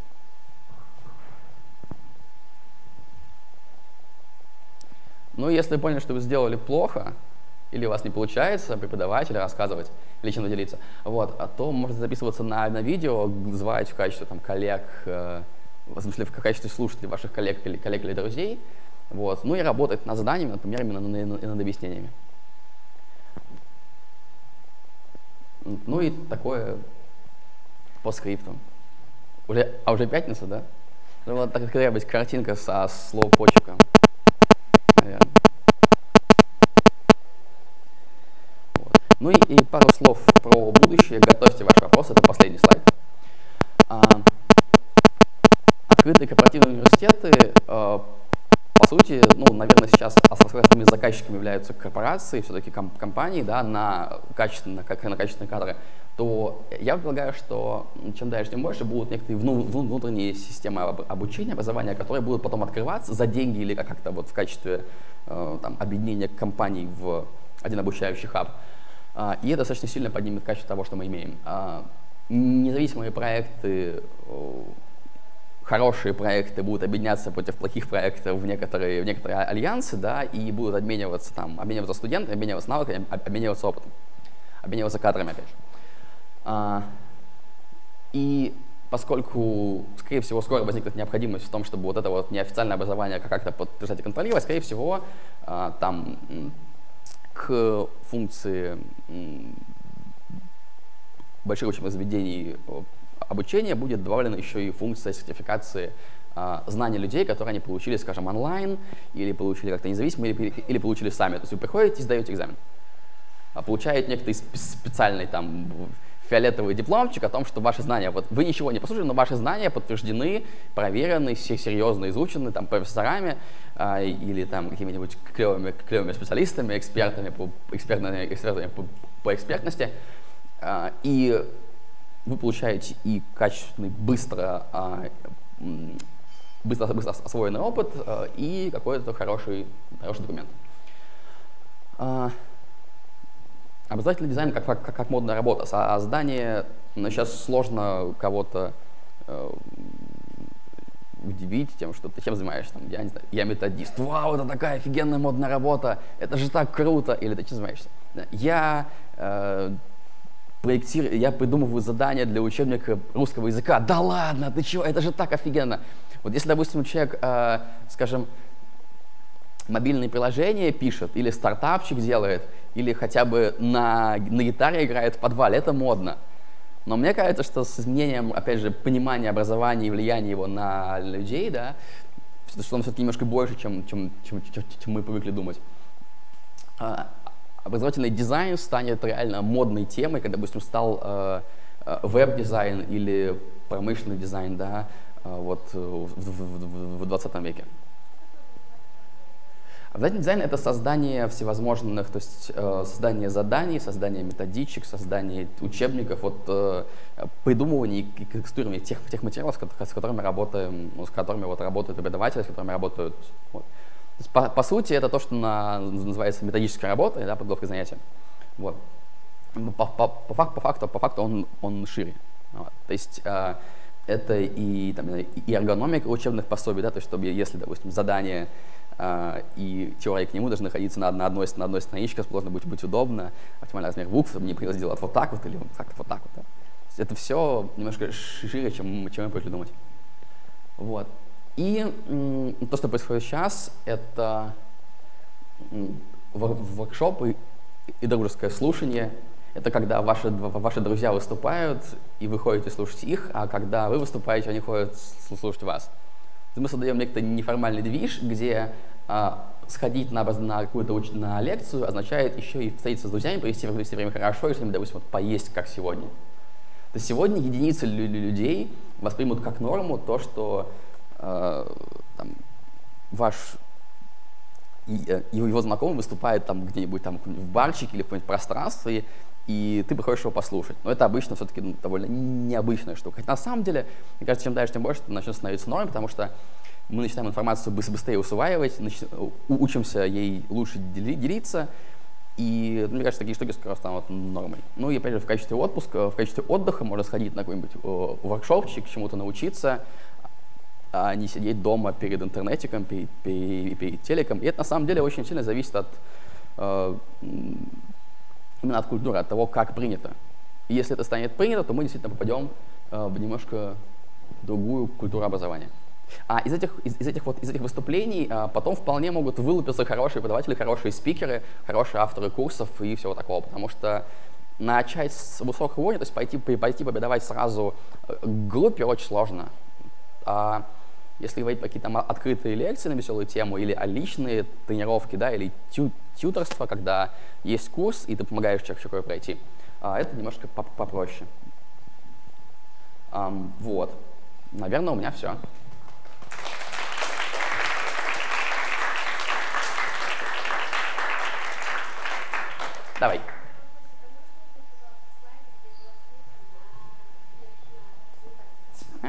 Speaker 1: Ну, если вы поняли, что вы сделали плохо, или у вас не получается преподавать или рассказывать, или чем-то делиться, вот, а то можете записываться на, на видео, звать в качестве там, коллег, э, в смысле, в качестве слушателей ваших коллег или, коллег или друзей, вот, ну и работать над заданиями, например, именно над, над объяснениями. Ну и такое по скрипту. Уже, а уже пятница, да? Ну, вот такая быть картинка со слоу-почиком. Наверное. Вот. Ну и, и пару слов про будущее. Готовьте ваши вопросы. Это последний слайд. А, открытые корпоративные университеты, а, по сути, ну, наверное, сейчас основными заказчиками являются корпорации, все-таки ком компании, да, на качественные, как на качественные кадры, то я предполагаю, что чем дальше, тем больше будут некоторые внутренние системы обучения, образования, которые будут потом открываться за деньги или как-то вот в качестве э, там, объединения компаний в один обучающий хаб. А, и это достаточно сильно поднимет качество того, что мы имеем. А, независимые проекты, хорошие проекты будут объединяться против плохих проектов в некоторые, в некоторые альянсы, да, и будут обмениваться, там, обмениваться студентами, обмениваться навыками, обмениваться опытом, обмениваться кадрами, опять же. А, и поскольку, скорее всего, скоро возникнет необходимость в том, чтобы вот это вот неофициальное образование как-то поддержать и контролировать, скорее всего, а, там к функции больших учебных заведений обучения будет добавлена еще и функция сертификации а, знаний людей, которые они получили, скажем, онлайн, или получили как-то независимо, или, или получили сами. То есть вы приходите и сдаете экзамен. А получаете некоторый специальный там фиолетовый дипломчик о том, что ваши знания, вот вы ничего не послушали, но ваши знания подтверждены, проверены, все серьезно изучены там профессорами а, или там какими-нибудь клевыми, клевыми специалистами, экспертами по, экспертами, экспертами по, по экспертности. А, и вы получаете и качественный, быстро, а, быстро, быстро освоенный опыт а, и какой-то хороший, хороший документ. А, Образовательный дизайн как, как, как модная работа. Создание, ну, сейчас сложно кого-то э, удивить тем, что ты чем занимаешься. Там, я не знаю, я методист. Вау, это такая офигенная модная работа, это же так круто. Или ты чем занимаешься? Я, э, проектирую, я придумываю задания для учебника русского языка. Да ладно, ты чего, это же так офигенно. Вот если, допустим, человек, э, скажем, мобильные приложения пишет, или стартапчик делает, или хотя бы на, на гитаре играет в подвале, это модно. Но мне кажется, что с изменением, опять же, понимания образования и влияния его на людей, да, что он все-таки немножко больше, чем, чем, чем, чем, чем мы привыкли думать. А, образовательный дизайн станет реально модной темой, как, допустим, стал э, веб-дизайн или промышленный дизайн, да, вот в, в, в двадцатом веке. Образовательный дизайн — это создание всевозможных, то есть э, создание заданий, создание методичек, создание учебников, вот, э, придумывание и текстурирование тех, тех материалов, с которыми работаем, ну, с которыми вот, работают преподаватели, с которыми работают. Вот. То есть, по, по сути, это то, что на, называется методической работой, да, подготовкой занятия. Вот. По, по, по, факту, по факту, по факту он, он шире. Вот. То есть э, это и, там, и эргономика учебных пособий, да, то есть чтобы, если, допустим, задание Uh, и теория к нему должны находиться на, на, одной, на одной страничке, должно быть, быть удобно, оптимальный размер букв, чтобы не приходилось делать вот так вот или как-то вот так вот. Да. Это все немножко шире, чем, чем мы привыкли думать. Вот. И м, то, что происходит сейчас, это м, воркшопы и дружеское слушание. Это когда ваши, ваши друзья выступают, и вы ходите слушать их, а когда вы выступаете, они ходят слушать вас. Мы создаем некий неформальный движ, где а, сходить на, на какую-то на лекцию означает еще и встретиться с друзьями, провести, провести время хорошо и что-нибудь, допустим, вот, поесть, как сегодня. То есть сегодня единицы людей воспримут как норму то, что э, там, ваш и, э, его знакомый выступает там где-нибудь там в барчике или в каком-нибудь пространстве, и ты приходишь его послушать. Но это обычно все-таки ну, довольно необычная штука. Хотя на самом деле, мне кажется, чем дальше, тем больше это начнет становиться нормой, потому что мы начинаем информацию быстрее усваивать, нач... учимся ей лучше делиться, и мне кажется, такие штуки скоро станут нормой. Ну и опять же, в качестве отпуска, в качестве отдыха можно сходить на какой-нибудь воркшопчик, чему-то научиться, а не сидеть дома перед интернетиком, перед, перед, перед телеком. И это на самом деле очень сильно зависит от э, именно от культуры, от того, как принято. И если это станет принято, то мы действительно попадем э, в немножко другую культуру образования. А из этих, из, из этих, вот, из этих выступлений а, потом вполне могут вылупиться хорошие преподаватели, хорошие спикеры, хорошие авторы курсов и всего такого, потому что начать с высокого уровня, то есть пойти, пойти победовать сразу группе очень сложно. А если говорить про какие-то открытые лекции на веселую тему или а личные тренировки, да, или тю, тьюторство, когда есть курс и ты помогаешь человеку пройти, а, это немножко попроще. А, вот. Наверное, у меня все. Давай. А.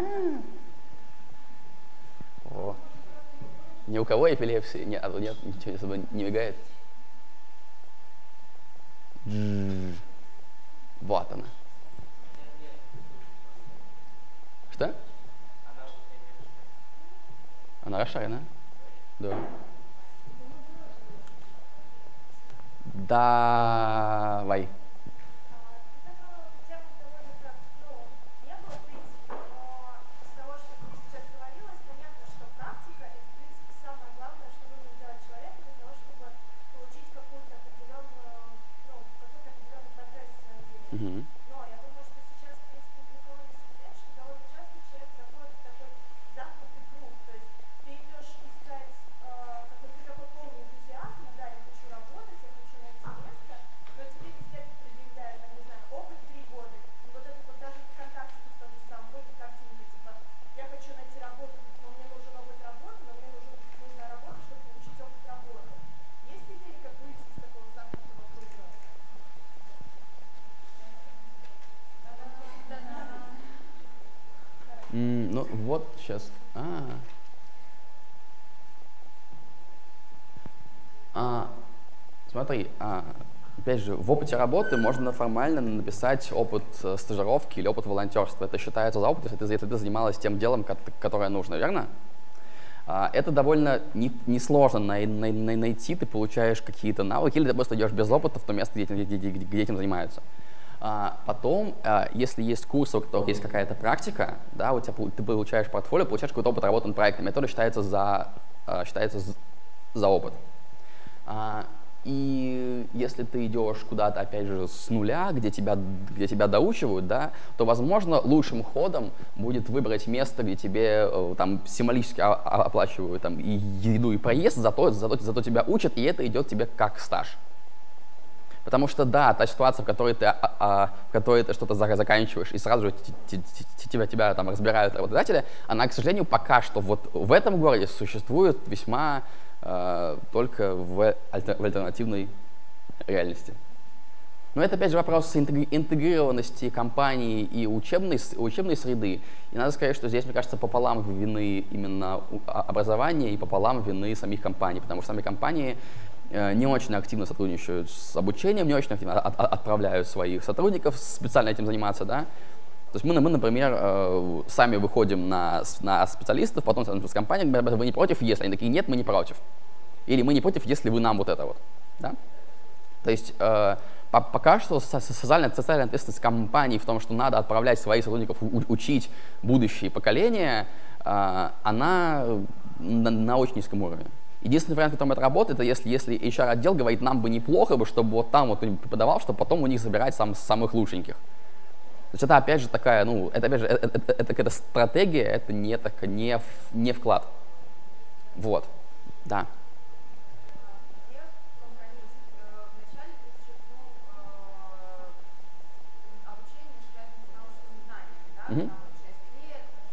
Speaker 1: О. Ни у кого эпилепсии? Нет, а нет, ничего особо не мигает. Вот она. Что? Она расшарена? Да. Давай. Mm-hmm. Mm, ну вот сейчас. А. А, смотри, а, опять же, в опыте работы можно формально написать опыт стажировки или опыт волонтерства. Это считается за опыт, если ты, если ты занималась тем делом, которое нужно, верно? А, это довольно несложно не на, на, найти, ты получаешь какие-то навыки, или ты просто идешь без опыта в то место, где, где, где, где этим занимаются. А потом, а, если есть курсы, у которых есть какая-то практика, да, у тебя, ты получаешь портфолио, получаешь какой-то опыт работы над проектами, это тоже считается за, а, считается за опыт. А, и если ты идешь куда-то, опять же, с нуля, где тебя, где тебя доучивают, да, то, возможно, лучшим ходом будет выбрать место, где тебе там символически оплачивают там, и еду, и проезд, зато, зато, зато тебя учат, и это идет тебе как стаж. Потому что, да, та ситуация, в которой ты, а, а, в которой ты что-то заканчиваешь, и сразу же тебя, тебя там разбирают работодатели, она, к сожалению, пока что вот в этом городе существует весьма э, только в, альтер, в альтернативной реальности. Но это, опять же, вопрос интегрированности компании и учебной, учебной среды. И надо сказать, что здесь, мне кажется, пополам вины именно образования и пополам вины самих компаний, потому что сами компании не очень активно сотрудничают с обучением, не очень активно от, от, отправляют своих сотрудников специально этим заниматься, да. То есть мы, мы например, сами выходим на, на специалистов, потом с компанией говорим, вы не против, если они такие, нет, мы не против. Или мы не против, если вы нам вот это вот, да. То есть э, пока что социальная, социальная ответственность компании в том, что надо отправлять своих сотрудников у, учить будущие поколения, э, она на, на очень низком уровне. Единственный вариант, в котором это работает, это если, если эйч ар-отдел говорит, нам бы неплохо, бы, чтобы вот там вот кто-нибудь преподавал, чтобы потом у них забирать сам, самых лучшеньких. То есть это опять же такая, ну, это опять же, это, это, это какая-то стратегия, это не, так, не, не вклад. Вот, да. Mm-hmm.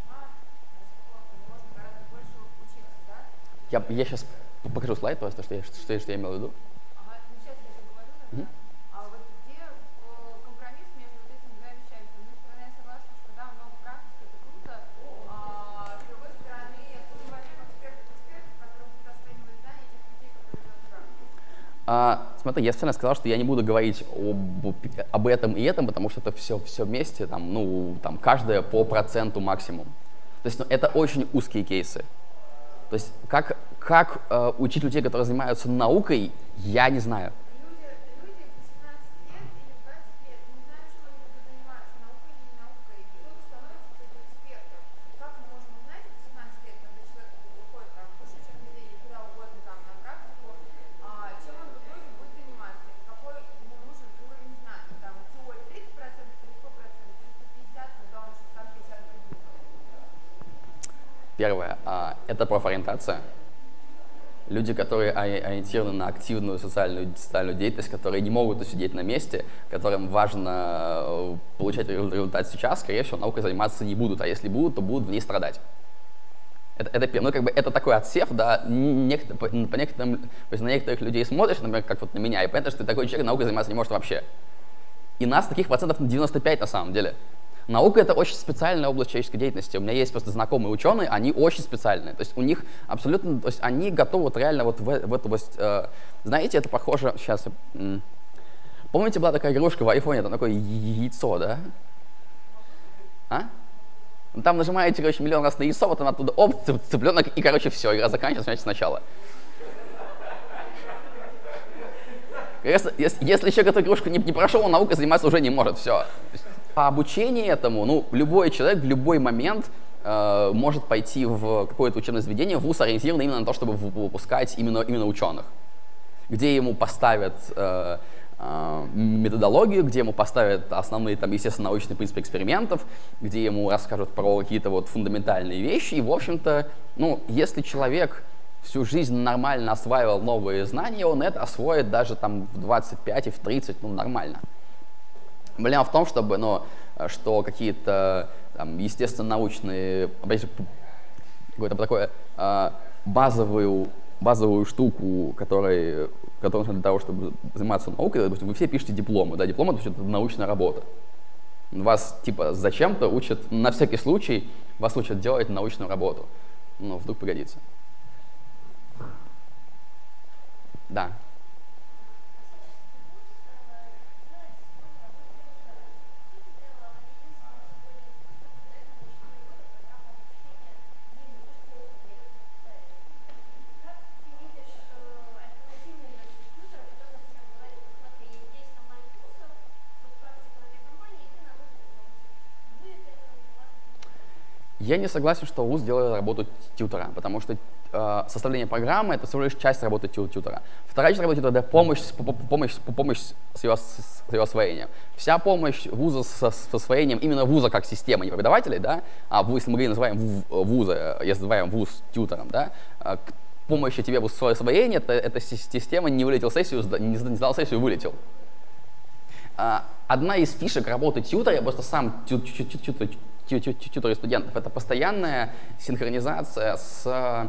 Speaker 1: Я, я сейчас покажу слайд, просто, что я, что, что я имел в виду.
Speaker 2: Ага, ну сейчас я это говорю, тогда.
Speaker 1: Мгм.
Speaker 2: А вот где э, компромисс между вот этими двумя вещами? С одной стороны, я согласна, что да, много практики, это круто, а с другой стороны, если мы возьмем экспертов, экспертов, которые будут оценивать знания тех людей, которые делают практику.
Speaker 1: А, смотри, я специально сказал, что я не буду говорить об, об этом и этом, потому что это все, все вместе, там, ну, там, каждое по проценту максимум. То есть ну, это очень узкие кейсы. То есть как, как э, учить людей, которые занимаются наукой, я не знаю.
Speaker 2: Люди, люди в восемнадцать лет или в двадцать лет не знают, чем они будут заниматься, наукой или не наукой. И кто-то становится кстати, экспертом. Как мы можем узнать в восемнадцать лет, когда человек выходит там, в высшее учебное заведение, куда угодно там на практику, а, чем он в итоге будет заниматься, какой ему нужен уровень знаний. Там теория тридцать процентов или сто процентов, или сто пятьдесят, когда он еще сам пятьдесят придумал.
Speaker 1: Первое, а, это профориентация. Люди, которые ориентированы на активную социальную, социальную деятельность, которые не могут усидеть на месте, которым важно э, получать результат сейчас, скорее всего, наукой заниматься не будут, а если будут, то будут в ней страдать. Это, это, ну, как бы, это такой отсев, да, некотор, по, по некоторым, то есть на некоторых людей смотришь, например, как вот на меня, и понятно, что ты такой человек, наукой заниматься не может вообще. И нас таких процентов на девяносто пять на самом деле. Наука — это очень специальная область человеческой деятельности. У меня есть просто знакомые ученые, они очень специальные. То есть у них абсолютно, то есть они готовы вот реально вот в, в эту область. Э, знаете, это похоже, сейчас, м, помните, была такая игрушка в айфоне, там такое яйцо, да? А? Там нажимаете, короче, миллион раз на яйцо, вот там оттуда, оп, цыпленок, и, короче, все, игра заканчивается, значит, сначала. Если, если, если человек эту игрушку не, не прошел, он наукой заниматься уже не может, все. По обучению этому, ну, любой человек в любой момент э, может пойти в какое-то учебное заведение, вуз ориентирован именно на то, чтобы выпускать именно, именно ученых, где ему поставят э, э, методологию, где ему поставят основные, там, естественно, научные принципы экспериментов, где ему расскажут про какие-то вот фундаментальные вещи. И, в общем-то, ну, если человек всю жизнь нормально осваивал новые знания, он это освоит даже там в двадцать пять и в тридцать, ну, нормально. Проблема в том, чтобы, ну, что какие-то там, естественно-научные, какое-то такое э, базовую, базовую штуку, которой, которая нужна для того, чтобы заниматься наукой, допустим, вы все пишете дипломы, да, диплом — это научная работа. Вас, типа, зачем-то учат, на всякий случай, вас учат делать научную работу. Ну, вдруг пригодится. Да. Я не согласен, что вуз делает работу тьютера, потому что э, составление программы — это всего лишь часть работы тью тьютера. Вторая часть работы тьютера — это помощь, помощь, помощь с, ее, с ее освоением. Вся помощь вуза с, с освоением именно вуза как системы, не преподавателей, да, а если мы называем вузы, если называем вуз тьютером, да, к помощи тебе в освоении, это, эта система не вылетел сессию, не сдал сессию, вылетел. Одна из фишек работы тьютера, я просто сам тьютер тьюторы студентов, это постоянная синхронизация с,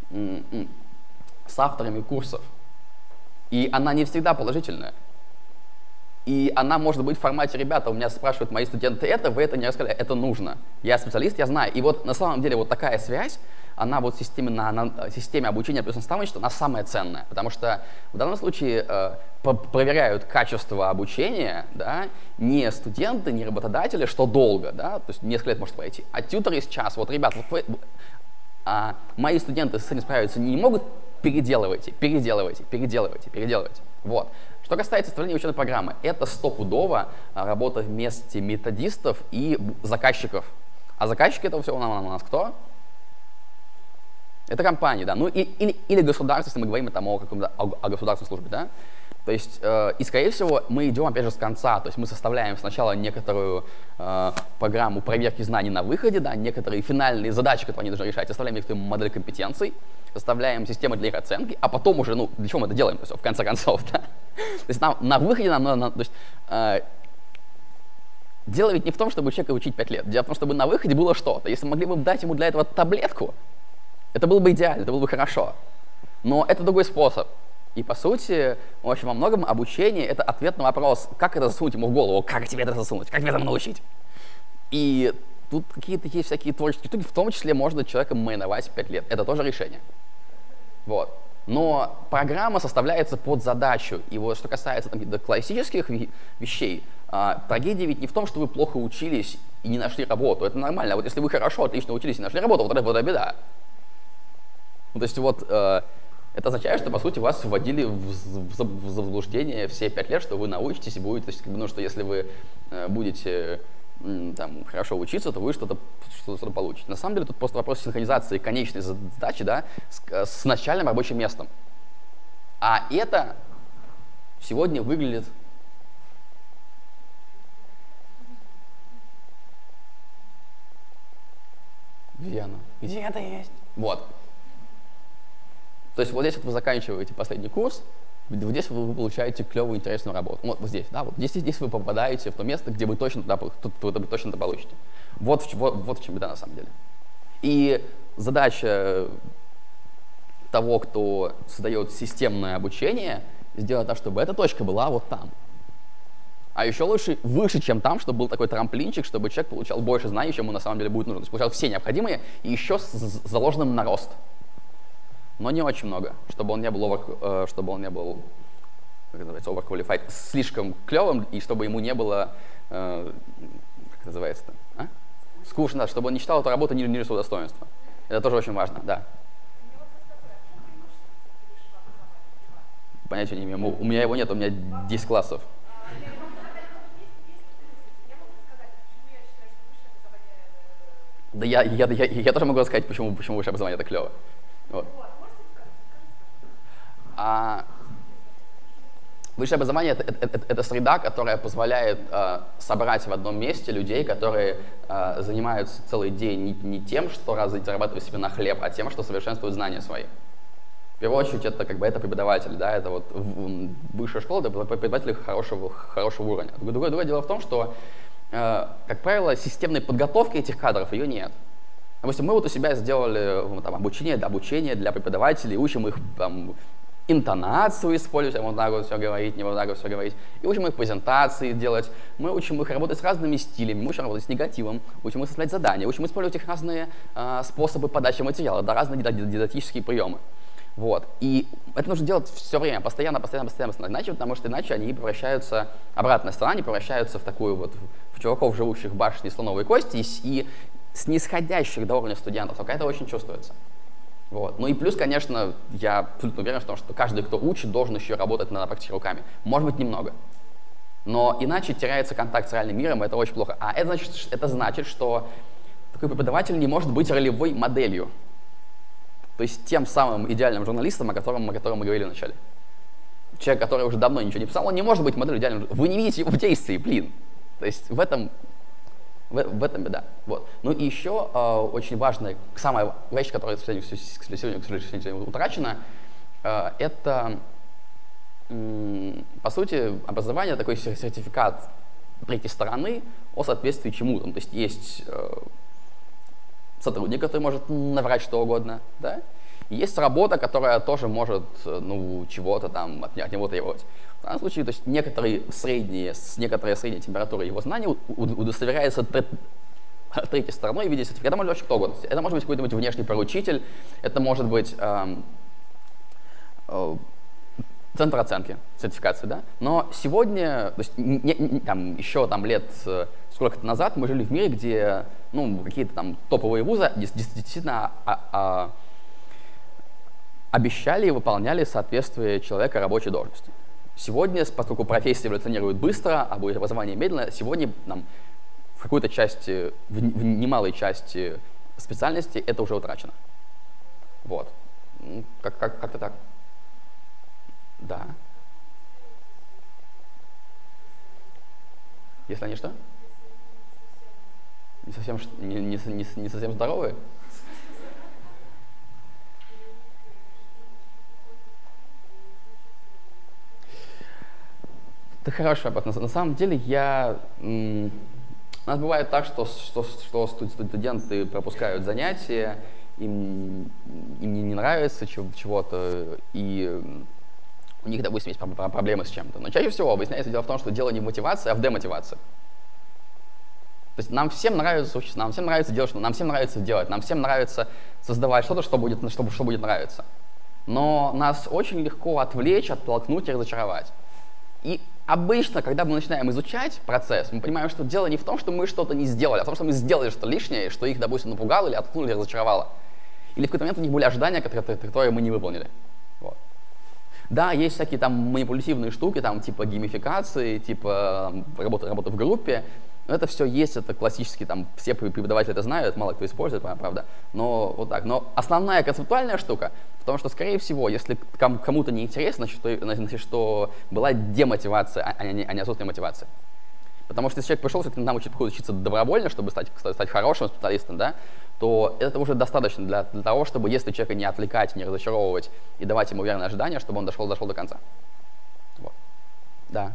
Speaker 1: с авторами курсов. И она не всегда положительная. И она может быть в формате: ребята, у меня спрашивают мои студенты это, вы это не рассказали, это нужно. Я специалист, я знаю. И вот на самом деле вот такая связь, она вот в системе, на, на системе обучения плюс наставничества, она самая ценная. Потому что в данном случае э, проверяют качество обучения, да, не студенты, не работодатели, что долго, да, то есть несколько лет может пройти, а тьютер из час. Вот, ребят, вот вы, а, мои студенты с этим справиться не могут, переделывайте, переделывайте, переделывайте, переделывайте. Вот. Что касается составления учебной программы, это стопудово работа вместе методистов и заказчиков. А заказчики этого всего у нас кто? Это компании, да, ну и, или, или государство, если мы говорим там, о, каком-то, о, о государственной службе, да. То есть, э, и, скорее всего, мы идем, опять же, с конца. То есть мы составляем сначала некоторую э, программу проверки знаний на выходе, да, некоторые финальные задачи, которые они должны решать, составляем некоторую модель компетенций, составляем систему для их оценки, а потом уже, ну, для чего мы это делаем, то есть, в конце концов, да. То есть нам на выходе нам надо, то есть, э, дело ведь не в том, чтобы человека учить пять лет, дело в том, чтобы на выходе было что-то. Если мы могли бы дать ему для этого таблетку, это было бы идеально, это было бы хорошо. Но это другой способ. И, по сути, в общем, во многом обучение — это ответ на вопрос, как это засунуть ему в голову, как тебе это засунуть, как тебя этому научить. И тут какие-то есть всякие творческие штуки, в том числе можно человека майновать пять лет. Это тоже решение. Вот. Но программа составляется под задачу. И вот что касается там, классических вещей, а, трагедия ведь не в том, что вы плохо учились и не нашли работу. Это нормально. А вот если вы хорошо, отлично учились и нашли работу, вот это, вот это беда. Ну, то есть вот э, это означает, что, по сути, вас вводили в, в, в заблуждение все пять лет, что вы научитесь и будете, то есть, как бы, ну, что если вы э, будете э, там, хорошо учиться, то вы что-то что-то получите. На самом деле тут просто вопрос синхронизации конечной задачи, да, с, с начальным рабочим местом. А это сегодня выглядит где оно? Где это есть? Вот. То есть вот здесь вот вы заканчиваете последний курс, вот здесь вы, вы получаете клевую, интересную работу. Вот, вот здесь, да, вот здесь, здесь вы попадаете в то место, где вы точно туда, тут, вы точно туда получите. Вот, вот, вот в чем беда на самом деле. И задача того, кто создает системное обучение, сделать так, чтобы эта точка была вот там. А еще лучше выше, чем там, чтобы был такой трамплинчик, чтобы человек получал больше знаний, чем ему на самом деле будет нужно. То есть получал все необходимые и еще с заложенным на рост. Но не очень много, чтобы он не был, over, э, чтобы он не был, как называется, overqualified, слишком клевым, и чтобы ему не было, э, как называется-то, а? Скучно, чтобы он не считал эту работу ниже, ниже своего достоинства. Это тоже очень важно, да. Понятия не имею, у меня его нет, у меня десять классов. Да я, я, я, я тоже могу сказать, почему, почему высшее образование это клево. Вот. А высшее образование это, это, это, это среда, которая позволяет э, собрать в одном месте людей, которые э, занимаются целый день не, не тем, что раз зарабатывают себе на хлеб, а тем, что совершенствуют знания свои. В первую очередь это как бы это преподаватель, да, это вот высшая школа, это преподаватель хорошего, хорошего уровня. Другое, другое дело в том, что, э, как правило, системной подготовки этих кадров ее нет. Допустим, мы вот у себя сделали там, обучение, обучение для преподавателей, учим их там, интонацию использовать, вот так вот все говорить, не вот так вот все говорить, и учим их презентации делать, мы учим их работать с разными стилями, мы учим работать с негативом, учим их составлять задания, учим использовать их разные э, способы подачи материала, да, разные дидактические приемы. Вот. И это нужно делать все время, постоянно, постоянно, постоянно, иначе, потому что иначе они превращаются, обратная сторона, они превращаются в такую вот, в чуваков, живущих в башне слоновой кости, и, и снисходящих до уровня студентов, только это очень чувствуется. Вот. Ну и плюс, конечно, я абсолютно уверен в том, что каждый, кто учит, должен еще работать на практике руками. Может быть, немного. Но иначе теряется контакт с реальным миром, и это очень плохо. А это значит, это значит, что такой преподаватель не может быть ролевой моделью. То есть тем самым идеальным журналистом, о котором, о котором мы говорили вначале. Человек, который уже давно ничего не писал, он не может быть моделью идеальным. Вы не видите его в действии, блин. То есть в этом... В, в этом беда. Вот. Ну и еще э, очень важная, самая вещь, которая, к сожалению, к сожалению, утрачена, э, это, э, по сути, образование, такой сертификат третьей стороны о соответствии чему-то. То есть есть э, сотрудник, который может наврать что угодно, да? И есть работа, которая тоже может, ну, чего-то там от, от него требовать. В данном случае, то есть некоторые средние, с некоторой средней температурой его знаний удостоверяется третьей стороной в виде сертификата. Это может быть вообще кто угодно. Это может быть какой-нибудь внешний поручитель, это может быть э, э, центр оценки, сертификации, да? Но сегодня, то есть не, не, там, еще там, лет сколько-то назад мы жили в мире, где ну, какие-то там топовые вузы действительно а, а, обещали и выполняли соответствие человека рабочей должности. Сегодня, поскольку профессии эволюционируют быстро, а будет образование медленно, сегодня нам в какой-то части, в, в немалой части специальности это уже утрачено. Вот. Как, как, как-то так. Да. Если они что? Не совсем, не, не, не, не совсем здоровые? Это хороший вопрос. На, на самом деле я... М, у нас бывает так, что, что, что студенты пропускают занятия, им, им не, не нравится чего-то, и у них, допустим, есть проблемы с чем-то. Но чаще всего объясняется дело в том, что дело не в мотивации, а в демотивации. То есть нам всем нравится учиться, нам всем нравится делать, что нам всем нравится делать, нам всем нравится создавать что-то, что будет, что, что будет нравиться. Но нас очень легко отвлечь, оттолкнуть и разочаровать. И обычно, когда мы начинаем изучать процесс, мы понимаем, что дело не в том, что мы что-то не сделали, а в том, что мы сделали что-то лишнее, что их, допустим, напугало или оттолкнули, или разочаровало. Или в какой-то момент у них были ожидания, которые, которые мы не выполнили. Вот. Да, есть всякие там манипулятивные штуки, там типа геймификации, типа работы, работы в группе. Но это все есть, это классически, там все преподаватели это знают, мало кто использует, правда. Но вот так. Но основная концептуальная штука в том, что, скорее всего, если кому-то не интересно, значит, что, значит, что была демотивация, а не, а не отсутствие мотивации. Потому что если человек пришел, если нам учиться добровольно, чтобы стать, стать хорошим специалистом, да, то это уже достаточно для, для того, чтобы, если человека не отвлекать, не разочаровывать и давать ему верное ожидание, чтобы он дошел, дошел до конца. Вот. Да.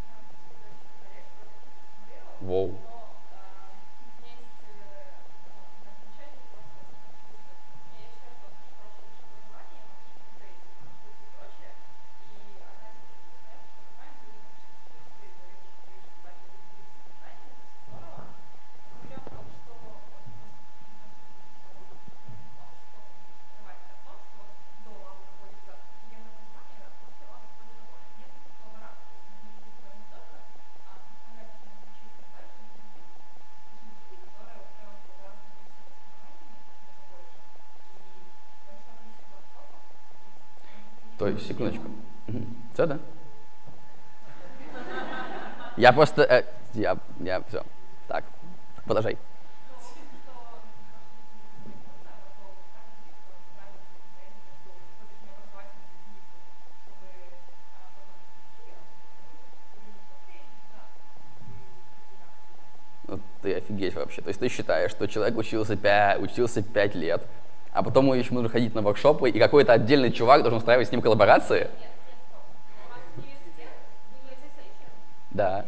Speaker 1: Воу. То есть, секундочку. Угу. Все, да? Я просто... Э, я, я... Все. Так, продолжай. Ну, ты офигеть вообще. То есть ты считаешь, что человек учился пять, учился пять лет, а потом ему еще нужно ходить на воркшопы, и какой-то отдельный чувак должен устраивать с ним коллаборации? Да.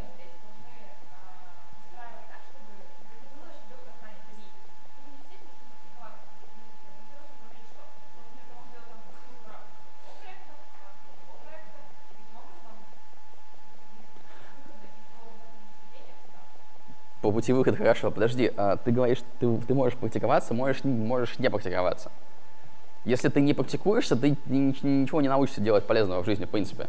Speaker 1: По пути выхода хорошо. Подожди, а ты говоришь, ты, ты можешь практиковаться, можешь, можешь не практиковаться. Если ты не практикуешься, ты ничего не научишься делать полезного в жизни, в принципе.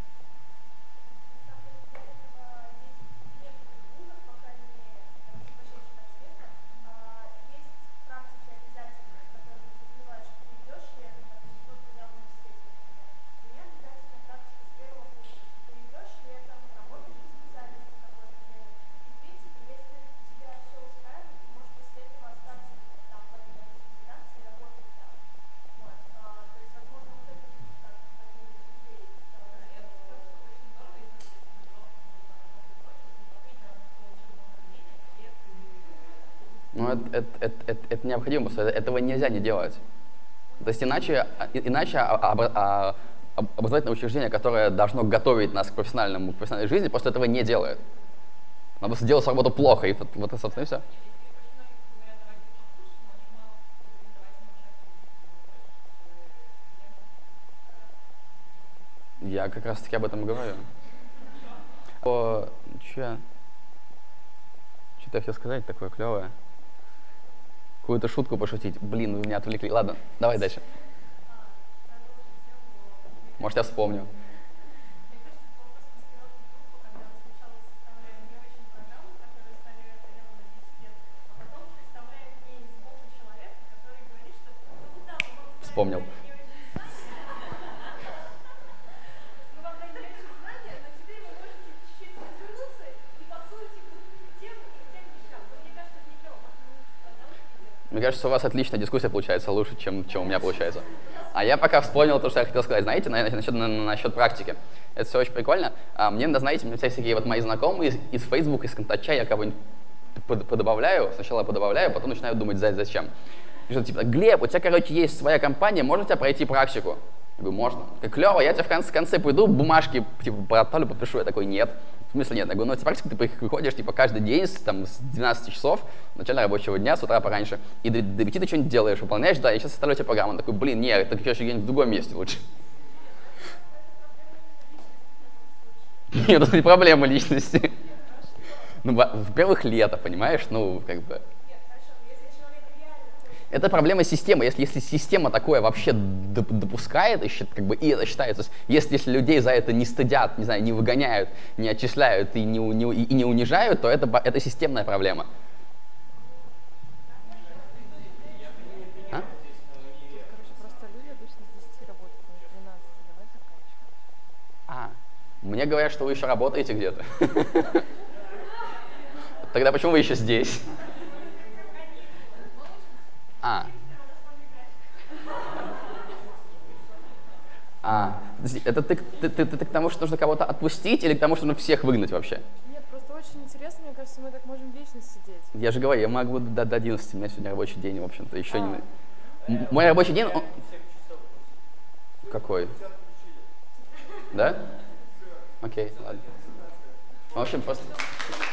Speaker 1: Но это, это, это, это, это необходимо, потому что этого нельзя не делать. То есть иначе, иначе образовательное учреждение, которое должно готовить нас к профессиональному, к профессиональной жизни, просто этого не делает. Оно просто делает свою работу плохо, и вот, вот это, собственно, и все. Я как раз таки об этом и говорю. О, че? Что-то я хотел сказать такое клевое. Какую-то шутку пошутить. Блин, вы меня отвлекли. Ладно, давай дальше. Может, я вспомню. Вспомнил. Мне кажется, у вас отличная дискуссия получается, лучше, чем, чем у меня получается. А я пока вспомнил то, что я хотел сказать. Знаете, насчет, насчет практики. Это все очень прикольно. А мне, знаете, мне всякие вот мои знакомые из, из Facebook, из Контача, я кого-нибудь подобавляю. Сначала подобавляю, потом начинаю думать, зачем. И что, типа, Глеб, у тебя, короче, есть своя компания, можно тебя пройти практику? Я говорю, можно. Как клево, я тебе в конце, в конце пойду, бумажки типа протолю, подпишу. Я такой, нет. В смысле нет? Я говорю, ну, практически ты приходишь типа каждый день с, там, с двенадцати часов, в начале рабочего дня, с утра пораньше, и до девяти ты что-нибудь делаешь, выполняешь, да, я сейчас составлю тебе программу. Он такой, блин, нет, ты еще где-нибудь в другом месте лучше. Нет, это не проблема личности. Ну, во-первых, лето, понимаешь, ну, как бы... Это проблема системы. Если, если система такое вообще допускает, и, как бы, и это считается, если, если людей за это не стыдят, не знаю, не выгоняют, не отчисляют и не, не, и не унижают, то это, это системная проблема. А? А, мне говорят, что вы еще работаете где-то. Тогда почему вы еще здесь? А. А. Это ты, ты, ты, ты к тому, что нужно кого-то отпустить, или к тому, что нужно всех выгнать вообще?
Speaker 3: Нет, просто очень интересно, мне кажется, мы так можем вечно сидеть.
Speaker 1: Я же говорю, я могу до, до одиннадцати, у меня сегодня рабочий день, в общем-то, еще а. не... Мой рабочий день, он... Какой? Да? Окей, ладно. В общем, просто...